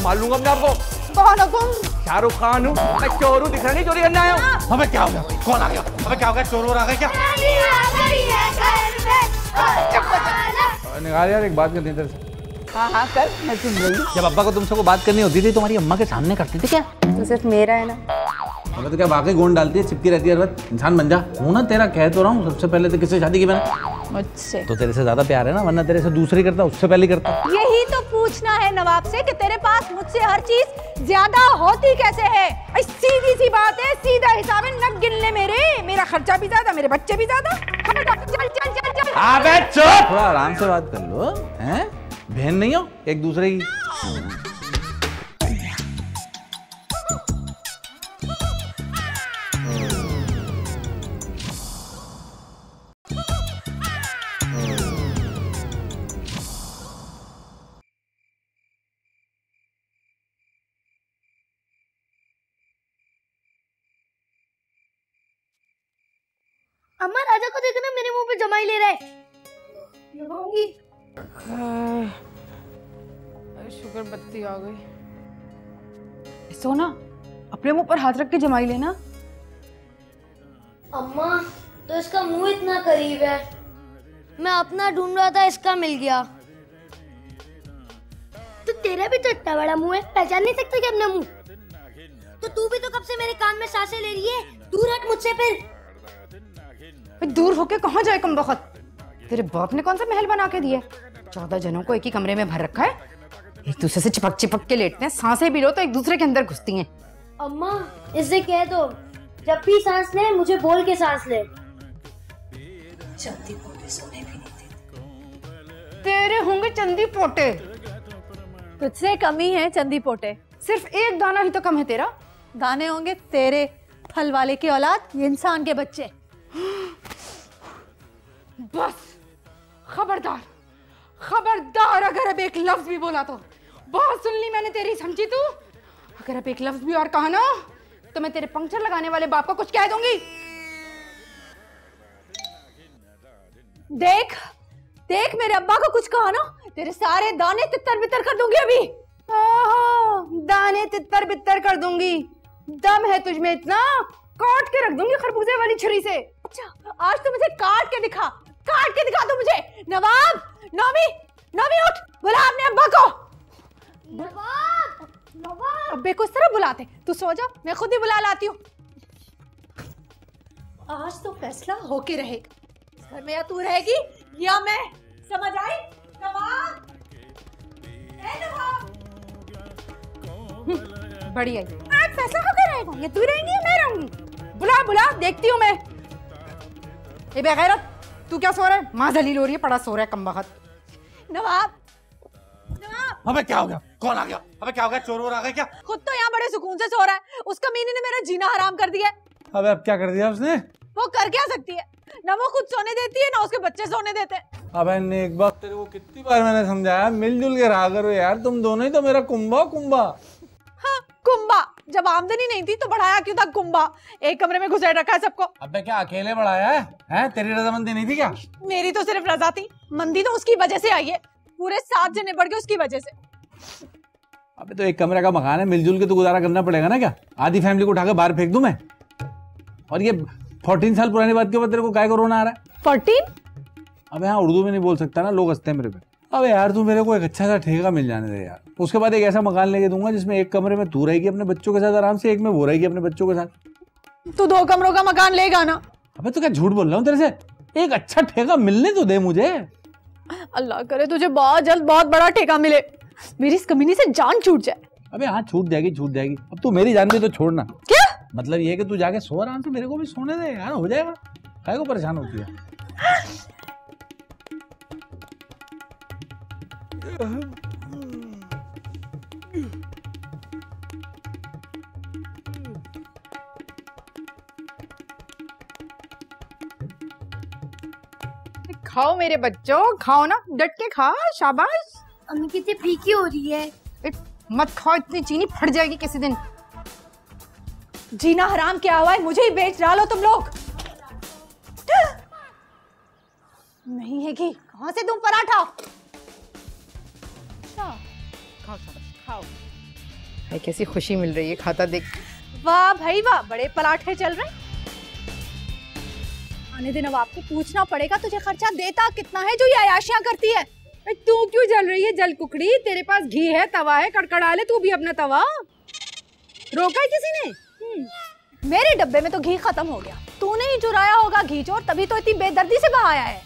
मार लूंगा अपने आपको। कौन हो तुम? शाहरुख खान हूँ मैं, चोर हूँ, दिख रहा नहीं चोरी करने आया हूँ। हमें क्या हो गया? कौन आ गया? हमें क्या हो गया? चोर वोर आ गए क्या? निकाल यार, एक बात करनी है तेरे से। हाँ कर, मैं सुन रही हूँ। जब अब्बा को तुमसे को बात करनी होती थी तुम्हारी अम्मा के सामने करती थी क्या? तो सिर्फ मेरा है ना। अबे तो क्या वाकई गोंद डालती है, चिपकी रहती है हर वक्त। इंसान बन जा। हूँ ना तेरा, कह तो रहा हूँ। सबसे पहले तो किससे शादी की मैंने? मुझसे। तो तेरे से ज्यादा प्यार है ना, वरना तेरे से दूसरी करता, उससे पहले करता। यही तो पूछना है नवाब से कि तेरे पास मुझसे हर चीज ज्यादा होती कैसे है। सीधी सी बात है, सीधा हिसाब है, नग गिन ले मेरे। मेरा खर्चा भी ज्यादा, मेरे बच्चे भी ज्यादा। चल चल चल चल। अबे चुप, थोड़ा आराम से बात कर लो। हैं, बहन नहीं हो एक दूसरे की? अम्मा राजा को देखना, मेरे मुंह पे जमाई ले रहा है। लगाऊंगी। शुक्र बत्ती आ गई। सोना, अपने मुंह पर हाथ रख के जमाई लेना। अम्मा तो इसका मुंह इतना करीब है, मैं अपना ढूंढ रहा था, इसका मिल गया। तो तेरा भी तो इतना बड़ा मुंह है, पहचान नहीं सकता क्या अपना मुंह? तो तू भी तो कब से मेरे कान में सांसें ले रही है। दूर हट मुझसे फिर। दूर होके कहाँ जाए कमबख्त? तेरे बाप ने कौन सा महल बना के दिया? 14 जनों को एक ही कमरे में भर रखा है, एक दूसरे से चिपक चिपक के लेटते हैं। सांसें भी लो तो एक दूसरे के अंदर घुसती हैं। अम्मा इससे कह दो, जब भी सांस ले मुझे बोल के सांस ले। चंदी पोटे सोने भी नहीं देते। तेरे होंगे चंदी पोटे। तुझसे कमी है चंदी पोटे। सिर्फ एक दाना ही तो कम है तेरा। दाने होंगे तेरे, फल वाले की औलाद, ये इंसान के बच्चे। बस खबरदार, खबरदार, अगर अब एक लफ्ज भी बोला तो। बहुत सुन ली मैंने तेरी, समझी तू? अगर अब एक लफ्ज भी और कहा ना तो मैं तेरे पंक्चर लगाने वाले बाप को कुछ कह दूंगी। देख देख, मेरे अब्बा को कुछ कहा ना, तेरे सारे दाने तितर बितर कर दूंगी अभी। ओहो, दाने तितर बितर कर दूंगी। दम है तुझमें इतना, काट के रख दूंगी खरबूजे वाली छुरी से। अच्छा, आज तो मुझे काट के दिखा, काट के दिखा तू मुझे। नवाब, नौमी, नौमी उठ, बुला अपने अब्बा को। नवाब, नवाब। अब्बे को इस तरह बुलाते? तू सो जा, मैं खुद ही बुला लाती हूँ। आज तो फैसला होके रहेगा, घर में या तू रहेगी या मैं, समझ आई? नवाब, ए नवाब। बढ़िया, आज फैसला होकर रहेगा, ये तू रहेंगी या मैं रहूंगी? बुला बुला, देखती हूँ मैं। ए बेगैरत, तू क्या सो रहा है? माँ जलील हो रही है, पड़ा सो रहा है कमबख्त। नवाब, नवाब। हमें क्या हो गया? कौन आ गया? हमें क्या हो गया? चोर वोर आ गए क्या? खुद तो यहाँ बड़े सुकून से सो रहा है, उस कमीने ने मेरा जीना हराम कर दिया है। अबे अब क्या कर दिया उसने? वो कर क्या सकती है? ना वो खुद सोने देती है, ना उसके बच्चे सोने देते हैं। अबे ने एक बात तेरे को कितनी बार मैंने समझाया, मिलजुल के रहा करो यार, तुम दोनों ही तो मेरा कुंभा कुंभा। हाँ, कुंभा। जब आमदनी नहीं थी तो बढ़ाया क्यों था कुंभा? एक कमरे में घुसेड़ रखा है सबको। अबे क्या अकेले बढ़ाया है? हैं, तेरी रजामंदी नहीं थी क्या? मेरी तो सिर्फ रजा थी, मंदी तो उसकी वजह से आई है। पूरे 7 जने बढ़ गए उसकी वजह से। अबे तो एक कमरे का मकान है, मिलजुल के तो गुजारा करना पड़ेगा ना। क्या आधी फैमिली को उठा के बाहर फेंक दूं मैं? और ये 14 साल पुरानी बात के ऊपर तेरे को काय को रोना आ रहा है? 14? अबे हाँ, उर्दू में नहीं बोल सकता ना, लोग हंसते हैं मेरे पे। अबे यार तू मेरे को एक अच्छा सा ठेका मिल जाने दे यार, उसके बाद एक ऐसा मकान लेके दूंगा जिसमें एक कमरे में तू रहेगी अपने बच्चों के साथ आराम से, एक में वो रहेगी अपने बच्चों के साथ। तू 2 कमरों का मकान लेगा ना? अबे तो क्या झूठ बोल रहा हूँ तेरे से? एक अच्छा ठेका मिलने तो दे मुझे। अल्लाह करे तुझे बहुत जल्द बहुत बड़ा ठेका मिले, मेरी इस कमीनी से जान छूट जाए। अबे हाँ, छूट जाएगी छूट जाएगी। अब तू मेरी जान भी तो छोड़ना। क्या मतलब ये है कि तू जाके सो आराम से, मेरे को भी सोने दे यार, हो जाएगा। काहे को परेशान होती है? खाओ मेरे बच्चों, खाओ ना, डट के खा, शाबाश। अम्मी कितनी फीकी हो रही है। मत खाओ, इतनी चीनी फट जाएगी किसी दिन। जीना हराम क्या हुआ है? मुझे ही बेच डालो तुम लोग। नहीं है कि कहां से तुम पराठा? खाओ शाबाश, खाओ। कैसी खुशी मिल रही है खाता देख। वाह भाई वाह, बड़े पराठे चल रहे हैं। आने दिन अब आपको पूछना पड़ेगा तुझे खर्चा देता कितना है जो ये अयाशियां करती है। तू क्यों जल रही है जल कुकड़ी? तेरे पास घी है, तवा है, कड़कड़ा ले तू भी अपना तवा। रोका है किसी ने? मेरे डब्बे में तो घी खत्म हो गया, तूने ही चुराया होगा घी चोर, तभी तो इतनी बेदर्दी से बहाया है।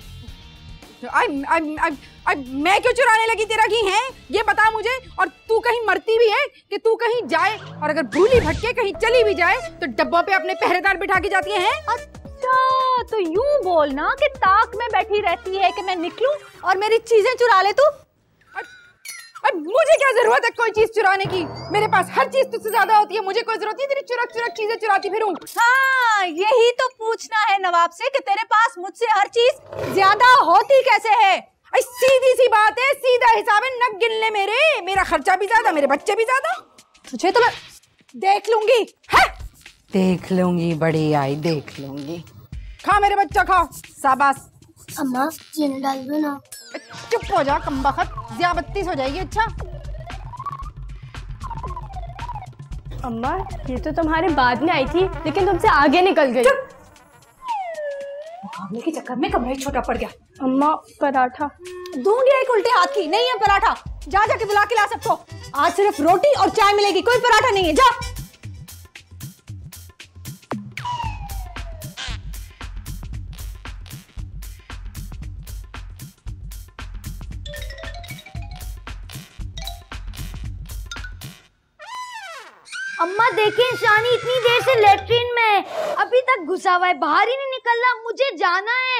मैं क्यों चुराने लगी तेरा घी है ये बता मुझे। और तू कहीं मरती भी है कि तू कहीं जाए और अगर भूली भटके कहीं चली भी जाए तो डब्बों पे अपने पहरेदार बिठा के जाती है? अच्छा तो यूं बोलना कि ताक में बैठी रहती है कि मैं निकलूं और मेरी चीजें चुरा ले तू। मुझे क्या जरूरत है कोई चीज चुराने की? मेरे पास हर चीज तुझसे ज्यादा होती है, मुझे कोई जरूरत नहीं तेरी चुरक चुरक चीजें चुराती फिरूं। हाँ यही तो पूछना है नवाब से कि तेरे पास मुझसे हर चीज ज्यादा होती कैसे है। सीधी सी बात है, सीधा हिसाब है, नग गिन ले मेरे। मेरा खर्चा भी ज्यादा, मेरे बच्चे भी ज्यादा। तुझे तो मैं देख लूंगी है? देख लूंगी, बड़ी आई देख लूंगी। खा मेरे बच्चा खा, शाबाश। अम्मा चीनी डाल दो ना। चुप हो जा कमबख्त, ज़्यादतीस हो जाएगी। अच्छा अम्मा ये तो तुम्हारे बाद में आई थी लेकिन तुमसे आगे निकल गई। मुकाबले के चक्कर में कमरा ही छोटा पड़ गया। अम्मा पराठा दूंगी एक उल्टे हाथ की, नहीं है पराठा। जा जाके बुला के ला सबको, आज सिर्फ रोटी और चाय मिलेगी, कोई पराठा नहीं है। जा। अम्मा देखिए शानी इतनी देर से लेटरिन में है, अभी तक घुसा हुआ है, बाहर ही नहीं निकल रहा। मुझे जाना है।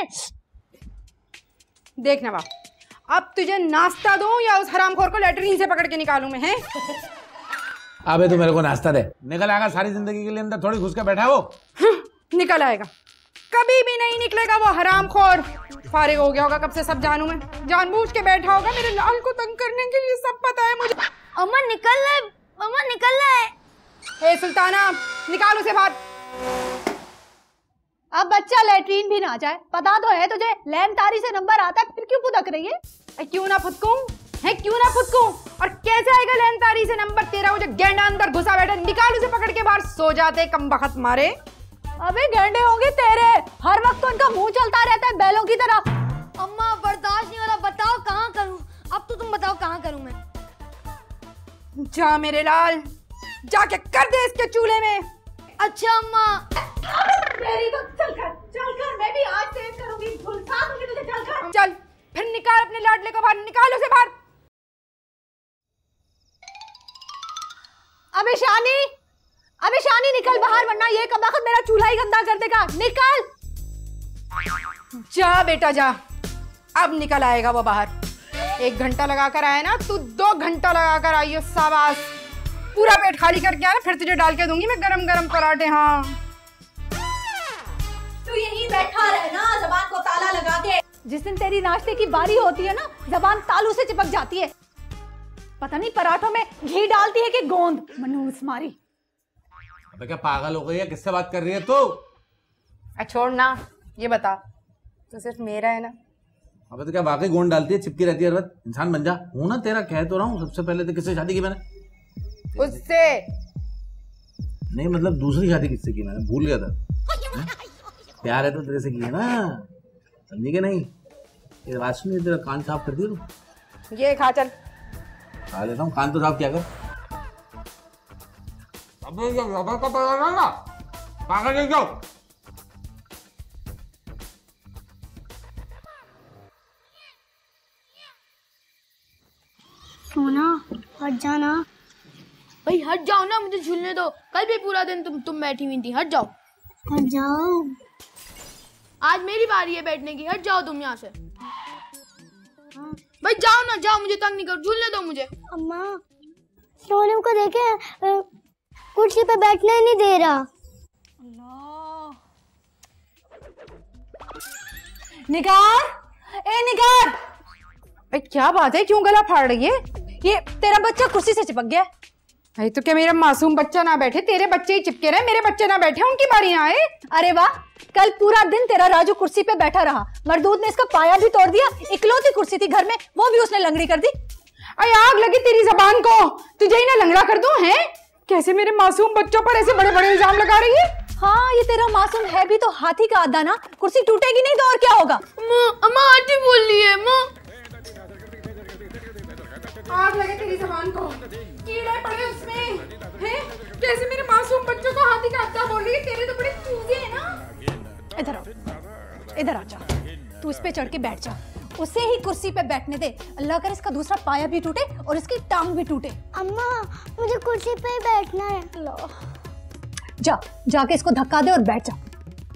देख नवाब, अब तुझे नाश्ता दूं या उस हरामखोर को लेटरिन से पकड़ के निकालूं मैं? हैं? अबे तू मेरे को नाश्ता दे, निकल आएगा सारी जिंदगी के लिए अंदर थोड़ी घुस के बैठा है वो। निकल आएगा, कभी भी नहीं निकलेगा वो हरामखोर। फारिग हो गया होगा कब से, सब जानू मैं। जानबूझ के बैठा होगा मेरे लाल को तंग करने के लिए, सब पता है मुझे। अम्मा निकल रहा है, अम्मा निकल रहा है। हे सुल्ताना, निकाल उसे बाहर। अब बच्चा लेटरीन भी ना जाए, पता तो है तुझे, लैन तारी से नंबर आता है, फिर क्यों फुदक रही है? क्यों ना फुदकूं? है क्यों ना फुदकूं? और कैसे आएगा लैन तारी से नंबर तेरा? वो जो गेंडा अंदर घुसा बैठा, निकाल उसे पकड़ के बाहर। सो जाते कमबख्त मारे। अबे गेंडे होंगे तेरे, हर वक्त तो उनका मुंह चलता रहता है बैलों की तरह। अम्मा बर्दाश्त नहीं हो रहा, बताओ कहाँ करूं? अब तो तुम बताओ कहाँ करूं मैं? जा मेरे लाल, जाके कर दे इसके चूल्हे में। अच्छा अम्मा। मेरी तो चल कर, मैं भी आज सेव करूंगी, झुलसा दूंगी तुझे, चल कर। चल फिर निकाल अपने लाडले को बाहर, निकाल उसे बाहर। अबे शानी निकल बाहर, वरना ये कमबख्त मेरा चूल्हा ही गंदा कर देगा। निकल। जा बेटा जा, अब निकल आएगा वो बाहर। 1 घंटा लगा कर आया ना तू, 2 घंटा लगा कर आई हो। शाबाश, पूरा पेट खाली करके आना, फिर तुझे डाल के दूंगी मैं गरम गरम पराठे। हाँ तू यहीं बैठा रहना, ज़बान को ताला लगा के। जिस दिन तेरी नाश्ते की बारी होती है ना, ज़बान तालू से चिपक जाती है। पता नहीं पराठों में घी डालती है कि गोंद। मनूस मारी। अबे क्या पागल हो गई है? किससे बात कर रही है तू? छोड़ ना, ये बता तो सिर्फ मेरा है ना? अबे तो क्या वाकई गोंद डालती है, चिपकी रहती है हर वक्त? इंसान बन जा। हूं ना तेरा, कह तो रहा हूँ। सबसे पहले तो किससे शादी की मैंने? उससे नहीं, मतलब दूसरी शादी किससे की मैंने? भूल गया था। प्यार है तो तेरे से की है ना, समझी के नहीं? ये बात सुनिए, तेरा कान साफ कर दिया तू? ये खा, चल खा लेता हूँ, कान तो साफ क्या कर। अबे ये रबर का पड़ा ना, पागल नहीं जाओ। सोना हट जाना। भाई हट जाओ ना, मुझे झूलने दो। कल भी पूरा दिन तुम बैठी हुई थी। हट जाओ। हट जाओ। आज मेरी बारी है बैठने की, हट जाओ तुम यहाँ से। भाई जाओ ना, जाओ, मुझे तंग नहीं करो, झूलने दो मुझे। अम्मा सोनम को देखे, कुर्सी पे बैठने ही नहीं दे रहा। निगार, ए निगार। क्या बात है, क्यों गला फाड़ रही है? ये तेरा बच्चा कुर्सी से चिपक गया। भाई तो क्या मेरा मासूम बच्चा ना बैठे? तेरे बच्चे ही चिपके रहे, मेरे बच्चे ना बैठे, उनकी बारी ना आए। अरे वाह, कल पूरा दिन तेरा राजू कुर्सी पे बैठा रहा, मरदूद ने इसका पाया भी तोड़ दिया। इकलौती कुर्सी थी घर में, वो भी उसने लंगड़ी कर दी। अरे आग लगी तेरी जबान को, तुझे ही ना लंगड़ा कर दूं हैं? कैसे मेरे मासूम बच्चों पर ऐसे बड़े बड़े इल्जाम लगा रही है? हाँ, ये तेरा मासूम है भी तो हाथी का आधा ना, कुर्सी टूटेगी नहीं तो और क्या होगा? अम्मा आंटी बोल रही है अम्मा। आग लगे तेरी जबान को, कीड़े पड़े उसमें हैं? कैसे मेरे मासूम बच्चों को हाथी का आधा बोल रही है? तेरे तो बड़े चूजे हैं ना। इधर आओ, इधर आ जा, तू इस पे चढ़ के बैठ जा, उसे ही कुर्सी पे बैठने दे। अल्लाह करे इसका दूसरा पाया भी टूटे और इसकी टांग भी टूटे। अम्मा मुझे कुर्सी पे ही बैठना है। जा, जाके इसको धक्का दे और बैठ जा।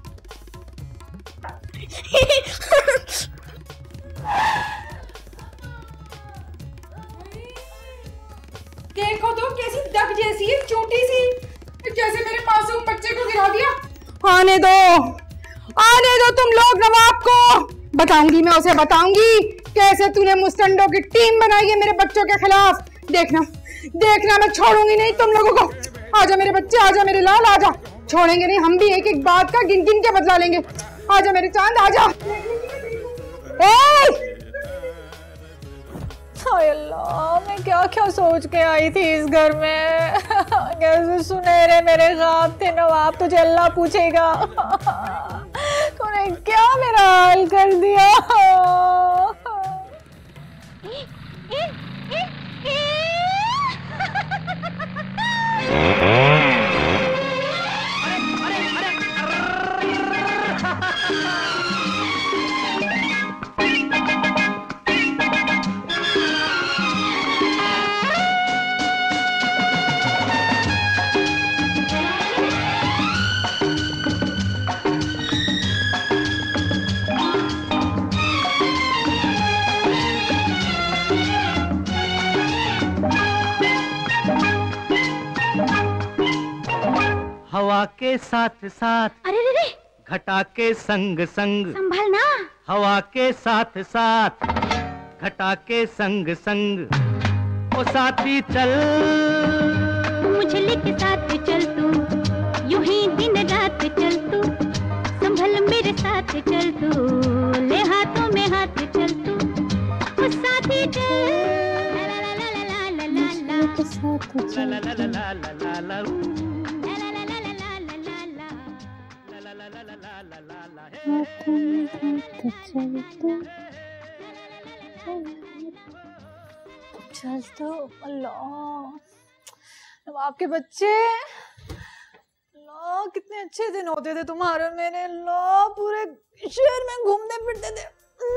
देखो तो कैसी डक जैसी है, छोटी सी, कैसे मेरे मासूम बच्चे को गिरा दिया। आने दो तुम लोग नवाब को, बताऊंगी मैं उसे, बताऊंगी कैसे तूने मुस्टंडों की टीम बनाई है मेरे बच्चों के खिलाफ। देखना मैं छोड़ूंगी नहीं तुम लोगों को। आजा मेरे बच्चे, आजा मेरे लाल, आजा, छोड़ेंगे नहीं हम भी, एक एक बात का गिन गिन के बदला लेंगे। आजा मेरे चांद, आजा। अल्लाह, मैं क्या क्या सोच के आई थी इस घर में। कैसे सुनहरे मेरे ख्वाब थे नवाब, तुझे अल्लाह पूछेगा तूने क्या मेरा हाल कर दिया। हवा के साथ साथ, अरे रे रे, घटा के संग संग, संभल ना। हवा के साथ साथ, घटा के संग संग, ओ साथी चल, मुझे के साथ चल तू, यूं ही दिन रात चल तू, संभल मेरे साथ चल तू, ले हाथों में हाथ चल तू, ओ साथी चल, ला ला ला ला ला ला ला, के साथ चल, ला ला ला ला ला ला ला, चल तो अल्लाह, आपके बच्चे, अल्लाह कितने अच्छे दिन होते थे तुम्हारे मेरे, अल्लाह पूरे शहर में घूमते फिरते थे।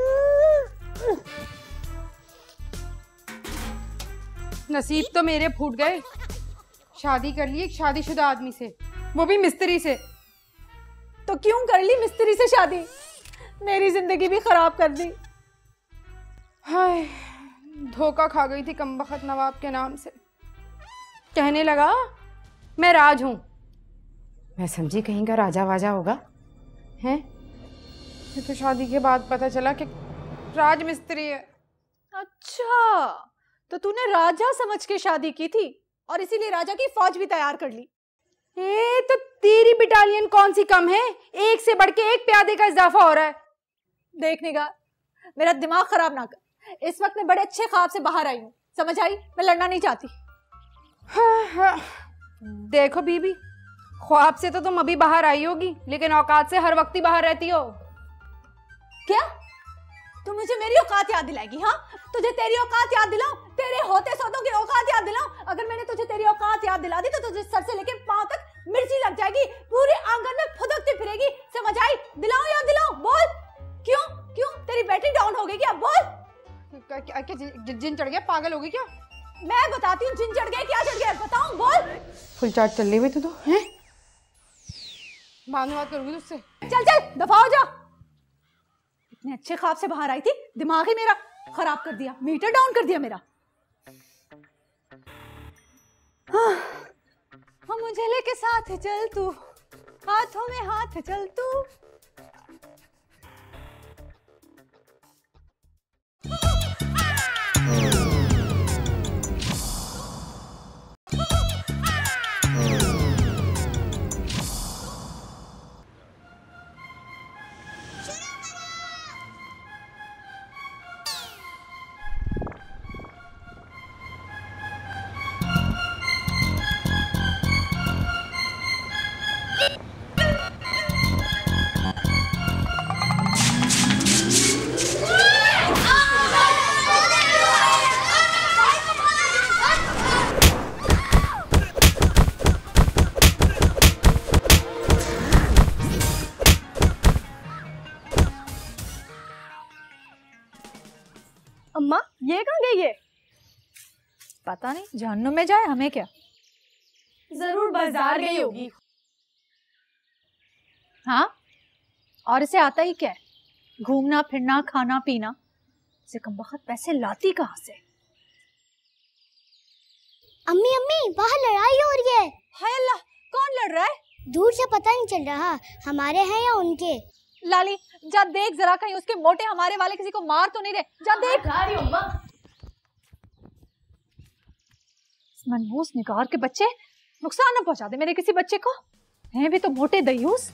नसीब तो मेरे फूट गए, शादी कर ली एक शादीशुदा आदमी से, वो भी मिस्त्री से। तो क्यों कर ली मिस्त्री से शादी, मेरी जिंदगी भी खराब कर दी। हाय, धोखा खा गई थी कमबख्त नवाब के नाम से। कहने लगा मैं राज हूं, मैं समझी कहीं का राजा वाजा होगा, हैं? ये तो शादी के बाद पता चला कि राज मिस्त्री है। अच्छा, तो तूने राजा समझ के शादी की थी और इसीलिए राजा की फौज भी तैयार कर ली। तो तेरी बिटालियन कौन सी कम है, एक से बढ़ के एक प्यादे का इजाफा हो रहा है। देखने का, मेरा दिमाग खराब ना कर, इस वक्त मैं बड़े अच्छे ख्वाब से बाहर आई हूँ, समझ आई? मैं लड़ना नहीं चाहती। हाँ। देखो बीबी, ख्वाब से तो तुम अभी बाहर आई होगी, लेकिन औकात से हर वक्त ही बाहर रहती हो। क्या तू मुझे मेरी औकात याद दिलाएगी? हाँ, तुझे तेरी औकात याद दिलाऊं, तेरे होते सौदों की औकात याद दिलाऊं? अगर मैंने तुझे तेरी औकात याद दिला दी तो तुझे सर से लेके पांव तक मिर्ची लग जाएगी, पूरे आंगन में फुदकती फिरेगी, समझ आई? दिलाऊं या दिलाऊं? बोल। क्यों क्यों तेरी बैटरी डाउन हो गई क्या? बोल। क्या जिन चढ़ गया, पागल हो गई क्या? मैं बताती हूँ, जिन चढ़ गया, क्या चढ़ गया, बताऊं? बोल। फुल चार्ज चल रही हुई तो हैं? बाद में बात करूंगी तुझसे। चल चल, दफा हो जा। इतने अच्छे ख्वाब से बाहर आई थी, दिमाग ही मेरा खराब कर दिया, मीटर डाउन कर दिया मेरा। हाँ, मुझे लेके साथ चल तू, हाथों में हाथ चल तू। अम्मा ये कहाँ गई है? पता नहीं, जहन्नुम में जाए, हमें क्या। जरूर बाजार गई होगी। हाँ, और इसे आता ही क्या है? घूमना फिरना, खाना पीना। इसे कम बहुत पैसे लाती कहाँ से? अम्मी अम्मी, बाहर लड़ाई हो रही है। हाय अल्लाह, कौन लड़ रहा है? दूर से पता नहीं चल रहा हमारे हैं या उनके। लाली जा देख जरा, कहीं उसके मोटे हमारे वाले किसी को मार तो नहीं रहे। जा देख। मनहूस निगार के बच्चे, नुकसान न पहुंचा दे मेरे किसी बच्चे को। हैं भी तो मोटे दयूस।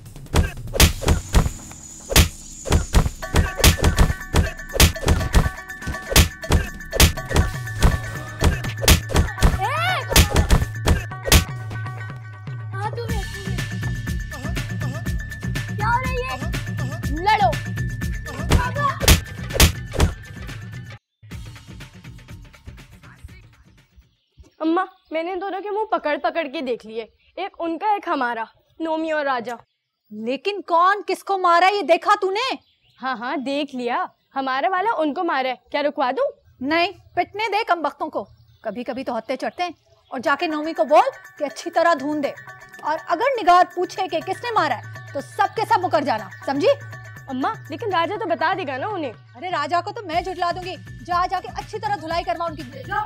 अम्मा मैंने दोनों के मुंह पकड़ पकड़ के देख लिए, एक उनका एक हमारा, नोमी और राजा। लेकिन कौन किसको मारा ये देखा तूने? हाँ हाँ देख लिया, हमारा वाला उनको मारा है। क्या रुकवा दूं? नहीं, पिटने दे कम बख्तों को। कभी कभी तो हत्ते चढ़ते हैं। और जाके नोमी को बोल कि अच्छी तरह ढूंढ दे, और अगर निगार पूछे कि किसने मारा है तो सब के सब मुकर जाना, समझी? अम्मा लेकिन राजा तो बता देगा ना उन्हें। अरे राजा को तो मैं झुठला दूंगी। जा जाके अच्छी तरह धुलाई करवा उनकी।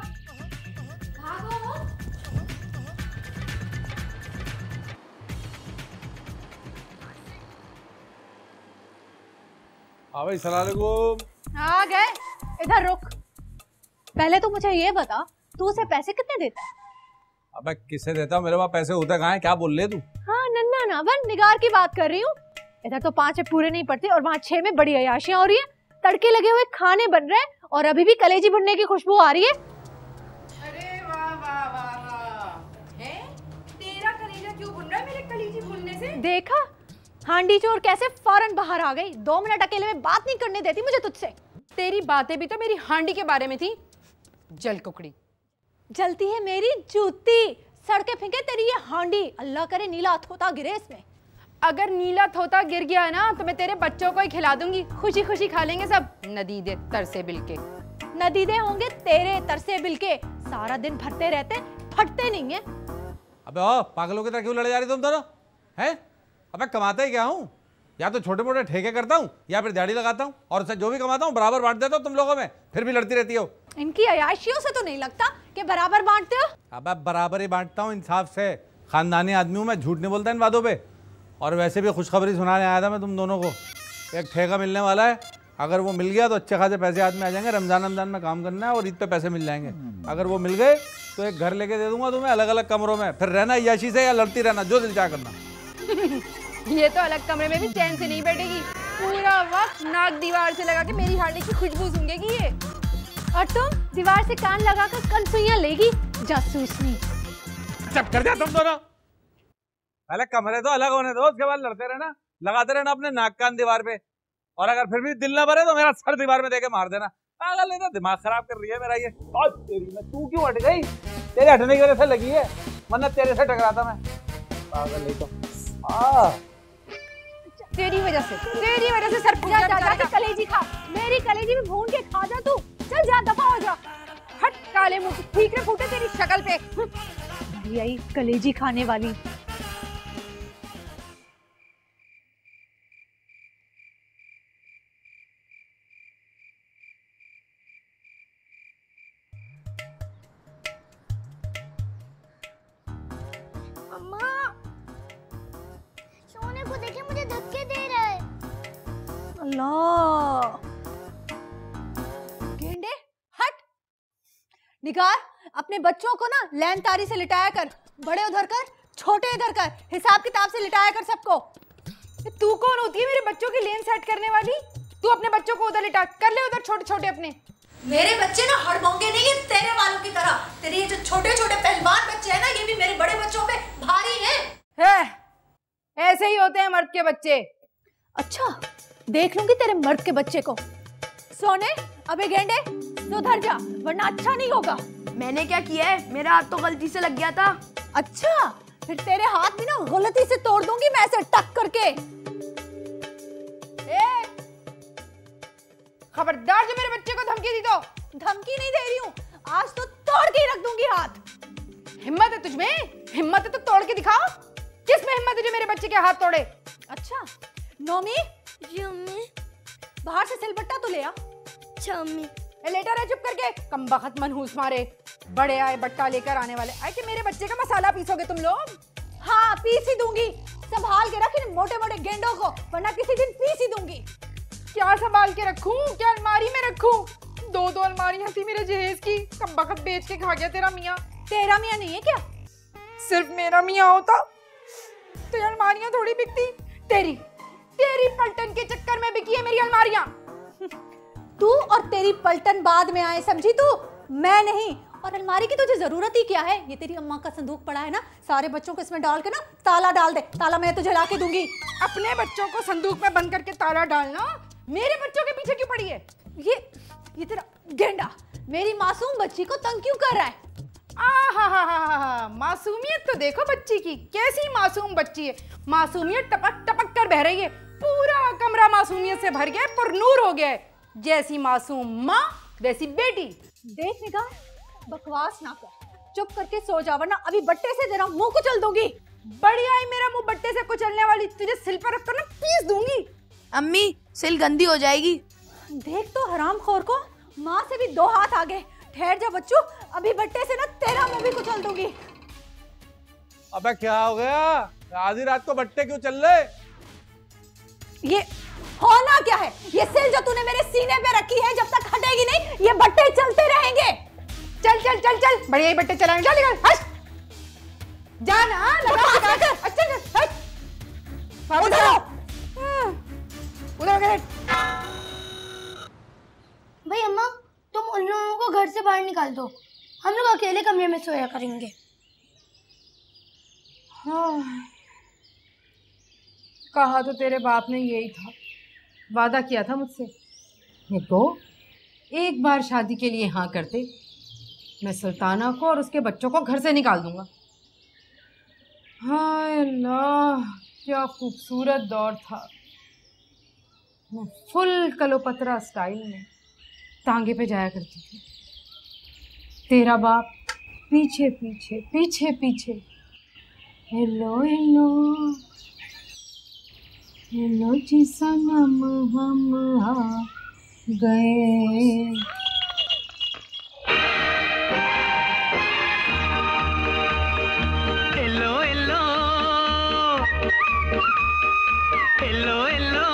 हाँ भाई, सलाम अलैकुम। आ गए, इधर रुक। पहले तो मुझे ये बता, तू उसे पैसे कितने देता है? अबे किसे देता हूँ, मेरे पास पैसे होते कहाँ हैं? क्या बोल रहे तू? हाँ नन्ना ना बन, निगार की बात कर रही हूँ। इधर तो 5 पूरे नहीं पड़ते और वहाँ 6 में बड़ी अयाशियाँ हो रही है। तड़के लगे हुए खाने बन रहे हैं और अभी भी कलेजी भुनने की खुशबू आ रही है। अरे वाह वाह वाह वाह, हैं? तेरा कलेजा क्यों भुन रहा है मेरे कलेजी भुनने से? देखा हांडी चोर कैसे फौरन बाहर आ गई। 2 मिनट अकेले में बात नहीं करने देती मुझे तुझसे। तेरी बातें भी तो मेरी हांडी के बारे में थी। जल कुकड़ी। जलती है मेरी जूती, सड़के फेंके तेरी ये हांडी। अल्लाह करे नीला थोता गिरे इसमें। अगर नीला थोता गिर गया ना तो मैं तेरे बच्चों को ही खिला दूंगी, खुशी खुशी खा लेंगे सब। नदीदे तरसे बिलके। नदीदे होंगे तेरे तरसे बिलके, सारा दिन भरते रहते, फटते नहीं है। अबे ओ पागलों की तरह क्यों लड़े जा रही तुम दोनों? हैं? अबे कमाता ही क्या हूँ? या तो छोटे मोटे ठेके करता हूँ या फिर दिहाड़ी लगाता हूँ, और उससे जो भी कमाता हूँ बराबर बांट देता हूँ तुम लोगों में, फिर भी लड़ती रहती हो। इनकी अयाशियों से तो नहीं लगता कि बराबर बांटते हो। अबे बराबर ही बांटता हूँ इंसाफ से। खानदानी आदमी हूँ मैं, झूठ नहीं बोलता इन बातों पे। और वैसे भी खुशखबरी सुनाने आया था मैं तुम दोनों को। एक ठेका मिलने वाला है, अगर वो मिल गया तो अच्छे खासे पैसे हाथ में आ जाएंगे। रमजान में काम करना है और ईद पे पैसे मिल जाएंगे। अगर वो मिल गए तो एक घर लेके दे दूंगा तुम्हें, अलग अलग कमरों में, फिर रहना अय्याशी से या लड़ती रहना, जो दिल चाह करना। ये तो अलग कमरे में भी चैन से नहीं बैठेगी, पूरा वक्त नाक दीवार से लगा के मेरी हांडी की खुशबू सूंघेगी ये। और तुम दीवार से कान लगाकर कनसुइयां लेगी, जासूसनी। चुप कर जा तुम दोनों। पहले कमरे तो अलग होने दो, उसके बाद लड़ते रहना, लगाते रहना अपने नाक कान दीवार पे। और अगर फिर भी दिल ना भरे तो मेरा सर दीवार में देके मार देना। पागल नहीं तो दिमाग खराब कर रही है मेरा ये। और तेरी में तू क्यों हट गई? तेरे हटने की वजह से लगी है, वरना तेरे से टकराता मैं। पागल नहीं तो। तेरी वजह से सर फूट जा के कलेजी खा, मेरी कलेजी भी भून के खा जा तू। चल जा, दफा हो जा। हट काले मुंह की, ठीक है फूटे तेरी शक्ल पे। यही कलेजी खाने वाली। सोने को देखे मुझे धक्के दे रहा है। अल्लाह, गेंडे हट। निगार, अपने बच्चों को ना लैन तारी से लिटाया कर। बड़े उधर कर, छोटे इधर कर, हिसाब किताब से लिटाया कर सबको। तू कौन होती है मेरे बच्चों की लेन सेट करने वाली? तू अपने बच्चों को उधर लिटा, कर ले उधर छोटे छोटे अपने। मेरे बच्चे ना हड़बोंगे नहीं है तेरे वालों की तरह। तेरे ये जो छोटे छोटे पहलवान बच्चे हैं ना, ये भी मेरे बड़े बच्चों पे भारी हैं। ऐसे ही होते हैं मर्द के बच्चे। अच्छा, देख लूंगी तेरे मर्द के बच्चे को। सोने, अबे गेंडे सुधर जा, वरना अच्छा नहीं होगा। मैंने क्या किया है? मेरा हाथ तो गलती से लग गया था। अच्छा, फिर तेरे हाथ भी ना गलती से तोड़ दूंगी मैं ऐसे टक करके। खबरदार जो मेरे बच्चे को धमकी दी तो। धमकी नहीं दे रही हूँ, आज तो तोड़ के ही रख दूंगी हाथ। हिम्मत है तुझमें? हिम्मत है तो तोड़ के दिखाओ। किसमें हिम्मत है जो मेरे बच्चे के हाथ तोड़े? अच्छा नोमी, जी अम्मी। बाहर से सिलबट्टा तो ले आ। अच्छा अम्मी। लेटा रहे चुप करके, कमबख्त मनहूस मारे। बड़े आए बट्टा लेकर आने वाले। आए कि मेरे बच्चे का मसाला पीसोगे तुम लोग? हाँ पीस ही दूंगी, संभाल के रख इन मोटे मोटे गेंडों को, वरना किसी दिन पीस ही दूंगी। क्या संभाल के रखूं? क्या अलमारी में रखूं? दो अलमारियां थी मेरे जहेज की, कमबख्त बेच के खा गया तेरा मियाँ। तेरा मियाँ नहीं है क्या? सिर्फ मेरा मियाँ होता तो ये अलमारियां थोड़ी बिकती। तेरी पलटन के चक्कर में बिकी है मेरी अलमारियां। तू और तेरी पलटन बाद में आए, समझी तू? मैं नहीं। और अलमारी की तुझे जरूरत ही क्या है? ये तेरी अम्मा का संदूक पड़ा है ना, सारे बच्चों को इसमें डाल के ना ताला डाल दे। ताला मैं तुझे ला के दूंगी। अपने बच्चों को संदूक में बंद करके ताला डालना, मेरे बच्चों के पीछे क्यों पड़ी है? ये तेरा गेंडा मेरी मासूम बच्ची को तंग क्यों कर रहा है? मासूमियत तो देखो बच्ची की, कैसी मासूम बच्ची है। मासूमियत टपक टपक कर बह रही है। पूरा कमरा मासूमियत से भर गया, पुरनूर हो गया है। जैसी मासूम माँ वैसी बेटी। देख निगाह, बकवास ना कर, चुप करके सो जा, वरना अभी बट्टे से तेरा मुंह कुचल दूंगी। बढ़िया है मेरा मुंह बट्टे से कुचलने वाली, तुझे सिल पर रखकर ना पीस दूंगी। अम्मी सिल गंदी हो जाएगी। देख तो हरामखोर को, माँ से भी 2 हाथ आगे। ठहर जा बच्चू, अभी बट्टे से ना तेरा मुंह भी कुचल दूंगी। अबे क्या हो गया? आधी रात को बट्टे क्यों चल रहे? ये होना क्या है? ये सिल जो तूने मेरे सीने पे रखी है, जब तक हटेगी नहीं ये बट्टे चलते रहेंगे। चल चल चल चल, बढ़िया ही बट्टे चलाएंगे। जा निकल, हट जाना, लगा कर। अच्छा चल हट, उधर आओ, उधर गए। भाई अम्मा, तुम उन लोगों को घर से बाहर निकाल दो, हम लोग अकेले कमरे में सोया करेंगे। हाँ, कहा तो तेरे बाप ने यही था, वादा किया था मुझसे। देखो, एक बार शादी के लिए हाँ करते, मैं सुल्ताना को और उसके बच्चों को घर से निकाल दूंगा। हाय अल्लाह, क्या खूबसूरत दौर था। मैं फुल कलोपत्रा स्टाइल में टांगे पे जाया करती थी, तेरा बाप पीछे पीछे पीछे पीछे। हेलो हेलो हेलो जी सनम, हम आ गए। Hello hello hello hello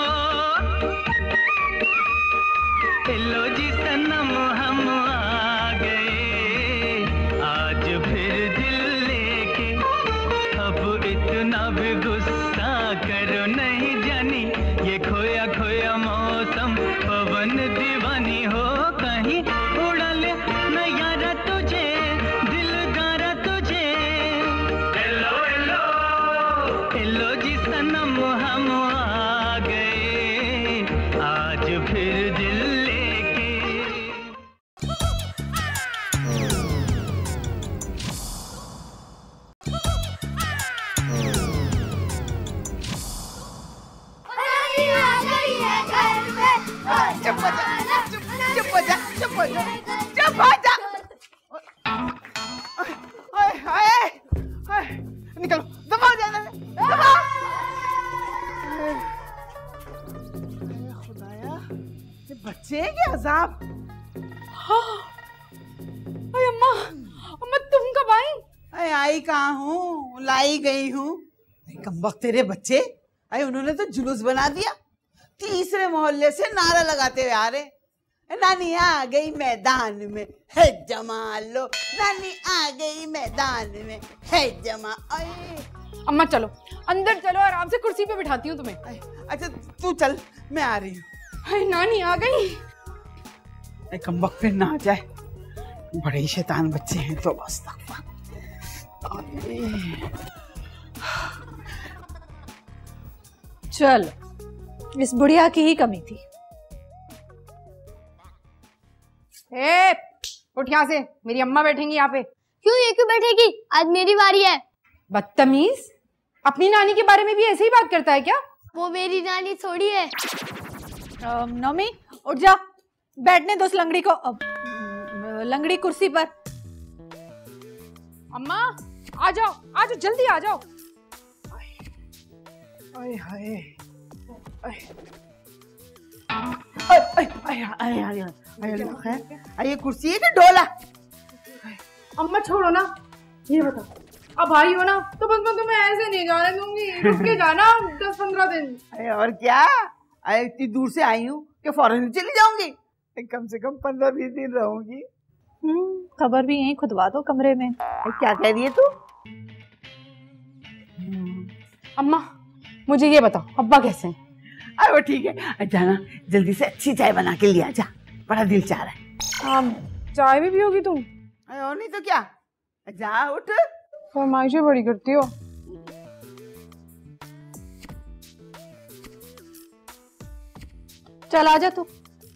hello जी सनम, हम आ गए आज फिर दिल लेके। अब इतना भी गुस्सा करो नहीं जानी, ये खोया खोया मौसम पवन दीवानी हो कहीं उड़ा ले न यारा तुझे, दिलदारा तुझे। हेलो हेलो हेलो जी सनम, हम आ गए आज फिर दिल लेके। निकलो, दबाओ जाने में, दबाओ। खुदाया, ये बच्चे हैं क्या अजाब? अम्मा, अम्मा तुम कब आई? अरे आई कहाँ हूँ, लाई गई हूँ। कमबख्त तेरे बच्चे, अरे उन्होंने तो जुलूस बना दिया, तीसरे मोहल्ले से नारा लगाते हुए आ रहे, नानी आ गई मैदान में है जमा लो, नानी आ गई मैदान में है जमा। अम्मा चलो अंदर चलो, आराम से कुर्सी पे बिठाती हूँ तुम्हें। अच्छा तू चल, मैं आ रही हूँ। नानी आ गई। कमबख्त फिर ना आ जाए, बड़े ही शैतान बच्चे हैं तो बस। चल, इस बुढ़िया की ही कमी थी। ए, उठ यहाँ से, मेरी अम्मा बैठेंगी यहाँ पे। क्यों, ये क्यों बैठेगी? आज मेरी बारी है। बदतमीज, अपनी नानी के बारे में भी ऐसे ही बात करता है क्या? वो मेरी नानी थोड़ी है। नौमी उठ जा, बैठने दो उस लंगड़ी को, लंगड़ी कुर्सी पर। अम्मा आ जाओ जल्दी आ जाओ। आय हाय ये कुर्सी है कि डोला? अम्मा छोड़ो ना, ये बताओ अब आई हो ना तो बस मैं तुम्हें ऐसे नहीं जाने दूंगी, रुक के जाना 10-15 दिन। अरे और क्या, अरे इतनी दूर से आई हूँ कि फौरन ही चली जाऊंगी? कम से कम 15-20 दिन रहूंगी। खबर भी यहीं खुदवा दो कमरे में। क्या कह रही है तू? अम्मा मुझे ये बताओ अब्बा कैसे हैं? अरे वो ठीक है, जाना जल्दी से अच्छी चाय बना के लिया जा, बड़ा दिल चाह रहा है। हाँ चाय भी पियोगी तुम? अरे और नहीं तो क्या, जा उठ। फरमाइशें बड़ी करती हो। चल आजा तू।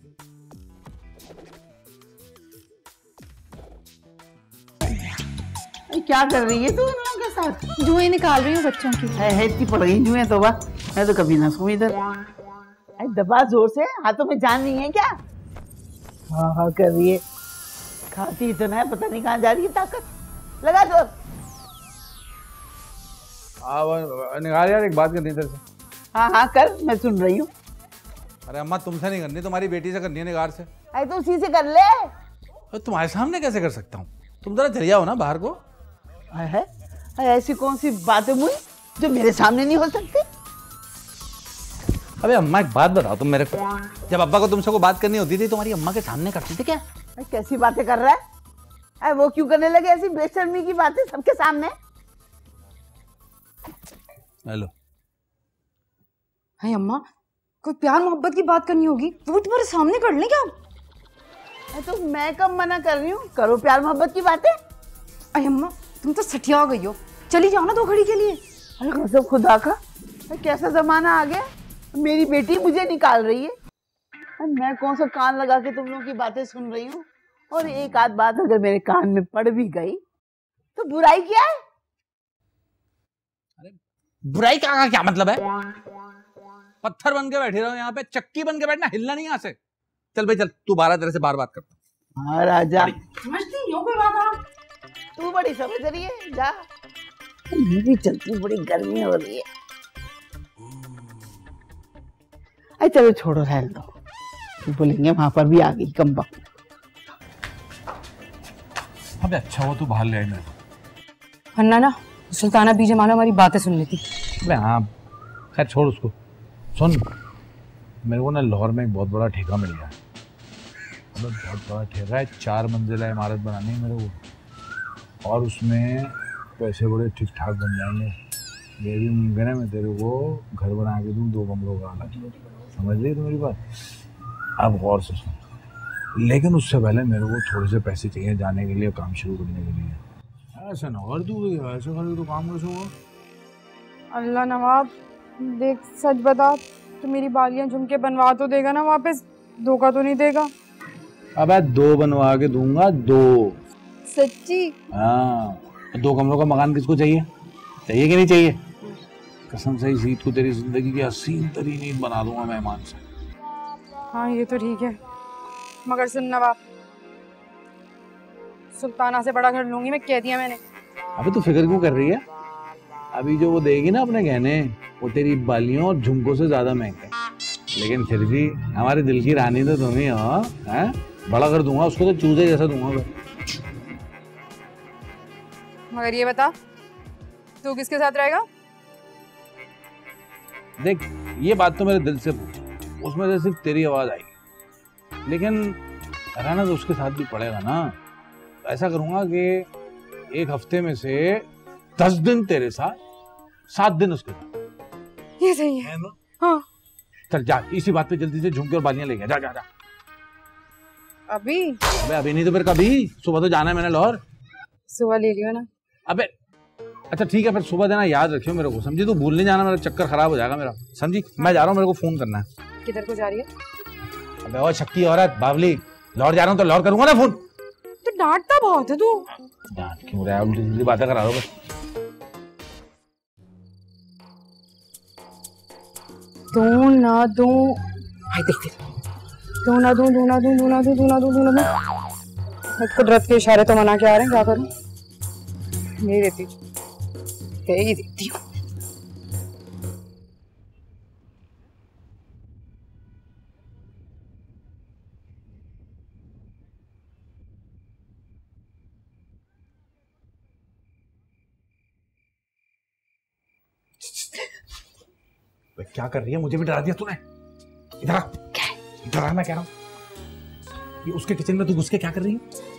क्या कर रही है तू उन लोगों के साथ? जुएं निकाल रही हूँ बच्चों की। है इतनी पड़ गई जुएं तो वाह, मैं तो कभी ना सोऊं इधर। दबा जोर से, हाथों में जान नहीं है क्या? हाँ हाँ कर रही है, खाती इतना है पता नहीं कहाँ जा रही है ताकत। लगा जोर। निकाल यार, एक बात करनी है तेरे से। हाँ हाँ कर, मैं सुन रही हूँ। अरे अम्मा तुमसे नहीं करनी, तुम्हारी बेटी से करनी है निगार से। अरे तो उसी से कर ले। तो तुम्हारे सामने कैसे कर सकता हूँ? तुम जरा चले जाओ ना बाहर को। है ऐसी कौन सी बातें हुई जो मेरे सामने नहीं हो सकती? अबे अम्मा एक बात बताओ तुम मेरे को, जब अब्बा को तुमसे कोई बात करनी होती थी तुम्हारी अम्मा के सामने करती थी क्या? कैसी बातें कर रहा है? अरे वो क्यों करने लगे ऐसी बेशर्मी की बातें सबके सामने? हेलो। हाय अम्मा, कोई प्यार मोहब्बत की बात करनी होगी तो वो तुम्हारे सामने कर ले क्या? तो मैं कब मना कर रही हूँ, करो प्यार मोहब्बत की बातें। अरे अम्मा तुम तो सठिया गई हो, चली जाओ ना 2 घड़ी के लिए। अरे कसम खुदा का, कैसा जमाना आ गया, मेरी बेटी मुझे निकाल रही है। मैं कौन सा कान लगा के तुम लोगों की बातें सुन रही हूँ, और एक आध बात अगर मेरे कान में पड़ भी गई तो बुराई क्या है? अरे बुराई का क्या मतलब है? पत्थर बन के बैठे रहो यहाँ पे, चक्की बन के बैठना, हिलना नहीं यहाँ से। चल भाई चल, तू 12 तेरे से बार बात करता। हाँ राजा, समझती नहीं हो कोई बात। तू बड़ी समझ रही है, जा। मेरी चलती बड़ी गर्मी हो रही है। अरे चलो छोड़ो, रहने दो, बोलेंगे वहां पर भी आ गई कमबख्त। अबे अच्छा वो तू बाहर ले आई मेरे को, वरना ना सुल्ताना बीजे मानो हमारी बातें सुन लेती। अबे हाँ खैर छोड़ उसको। सुन, मेरे को ना लाहौर में एक बहुत बड़ा ठेका मिल गया है। मतलब बहुत बड़ा ठेका है, 4 मंजिला इमारत बनानी है मेरे को, और उसमें पैसे बड़े ठीक ठाक बन जाएंगे। ये भी मुमकिन है मैं तेरे को घर बना के दूँ 2 कमरों का अलग। समझ रही तो मेरी बात? अब गौर से सुन, लेकिन उससे पहले मेरे को थोड़े से पैसे चाहिए जाने के लिए, काम शुरू करने के लिए। ऐसा ना कर तू, ऐसे कर तो काम कैसे होगा? अल्लाह नवाब देख, सच बता, तो मेरी बालियां झुमके बनवा तो देगा ना वापस, धोखा तो नहीं देगा? अबे 2 बनवा के दूंगा, 2। सच्ची? हाँ, 2 कमरों का मकान किसको चाहिए? चाहिए कि नहीं चाहिए? कसम से इस ईद को तेरी जिंदगी की हसीन तरीन ईद बना दूंगा मेहमान से। हाँ ये तो ठीक है, मगर सुन नवाब, सुल्ताना से बड़ा घर लूंगी मैं, कह दिया मैंने। अबे तू फिक्र क्यों कर रही है? अभी जो वो देगी ना अपने गहने, वो तेरी बालियों और झुमकों से ज्यादा महंगे, लेकिन फिर भी हमारे दिल की रानी तो तुम ही हो। हैं? बड़ा कर दूंगा उसको, तो चूजे जैसा दूंगा मैं। मगर ये बता, तू किसके साथ रहेगा? देख ये बात तो मेरे दिल से पूछ, उसमें से सिर्फ तेरी आवाज आएगी, लेकिन रहना तो उसके साथ भी पड़ेगा ना। ऐसा करूंगा कि 1 हफ्ते में से 10 दिन तेरे साथ, 7 दिन उसके साथ। ये सही है ना? हाँ। चल जा, इसी बात पे जल्दी से झुमके और बालियां लेके जा जा जा। अभी? अबे अभी नहीं तो फिर कभी? सुबह तो जाना है मैंने लाहौर। सुबह ले लियो ना। अबे अच्छा ठीक है, फिर सुबह देना याद रखियो मेरे को, समझी? तू भूल नहीं जाना, मेरा चक्कर खराब हो जाएगा मेरा, समझी? मैं जा रहा हूँ, मेरे को फोन करना है। किधर को जा रही है? अबे और शक्की औरत बावली, लाहौर जा रहा हूँ तो लाहौर करूंगा ना फोन। तो डांटता बहुत है तू। डांट क्यों रहा है? उल्टी सीधी बातें करा रहा हो बस। दो ना दो, हाय देखते धोना दूं धोना दूं धोना दूं धोना दूं धोना दूं। कुदरत के इशारे तो मना के आ रहे हैं, क्या करूं? नहीं देती, दे ही देती हूँ। क्या कर रही है? मुझे भी डरा दिया तूने। इधर आ। इधर आ, मैं कह रहा हूँ। ये उसके किचन में तू घुस के क्या कर रही है?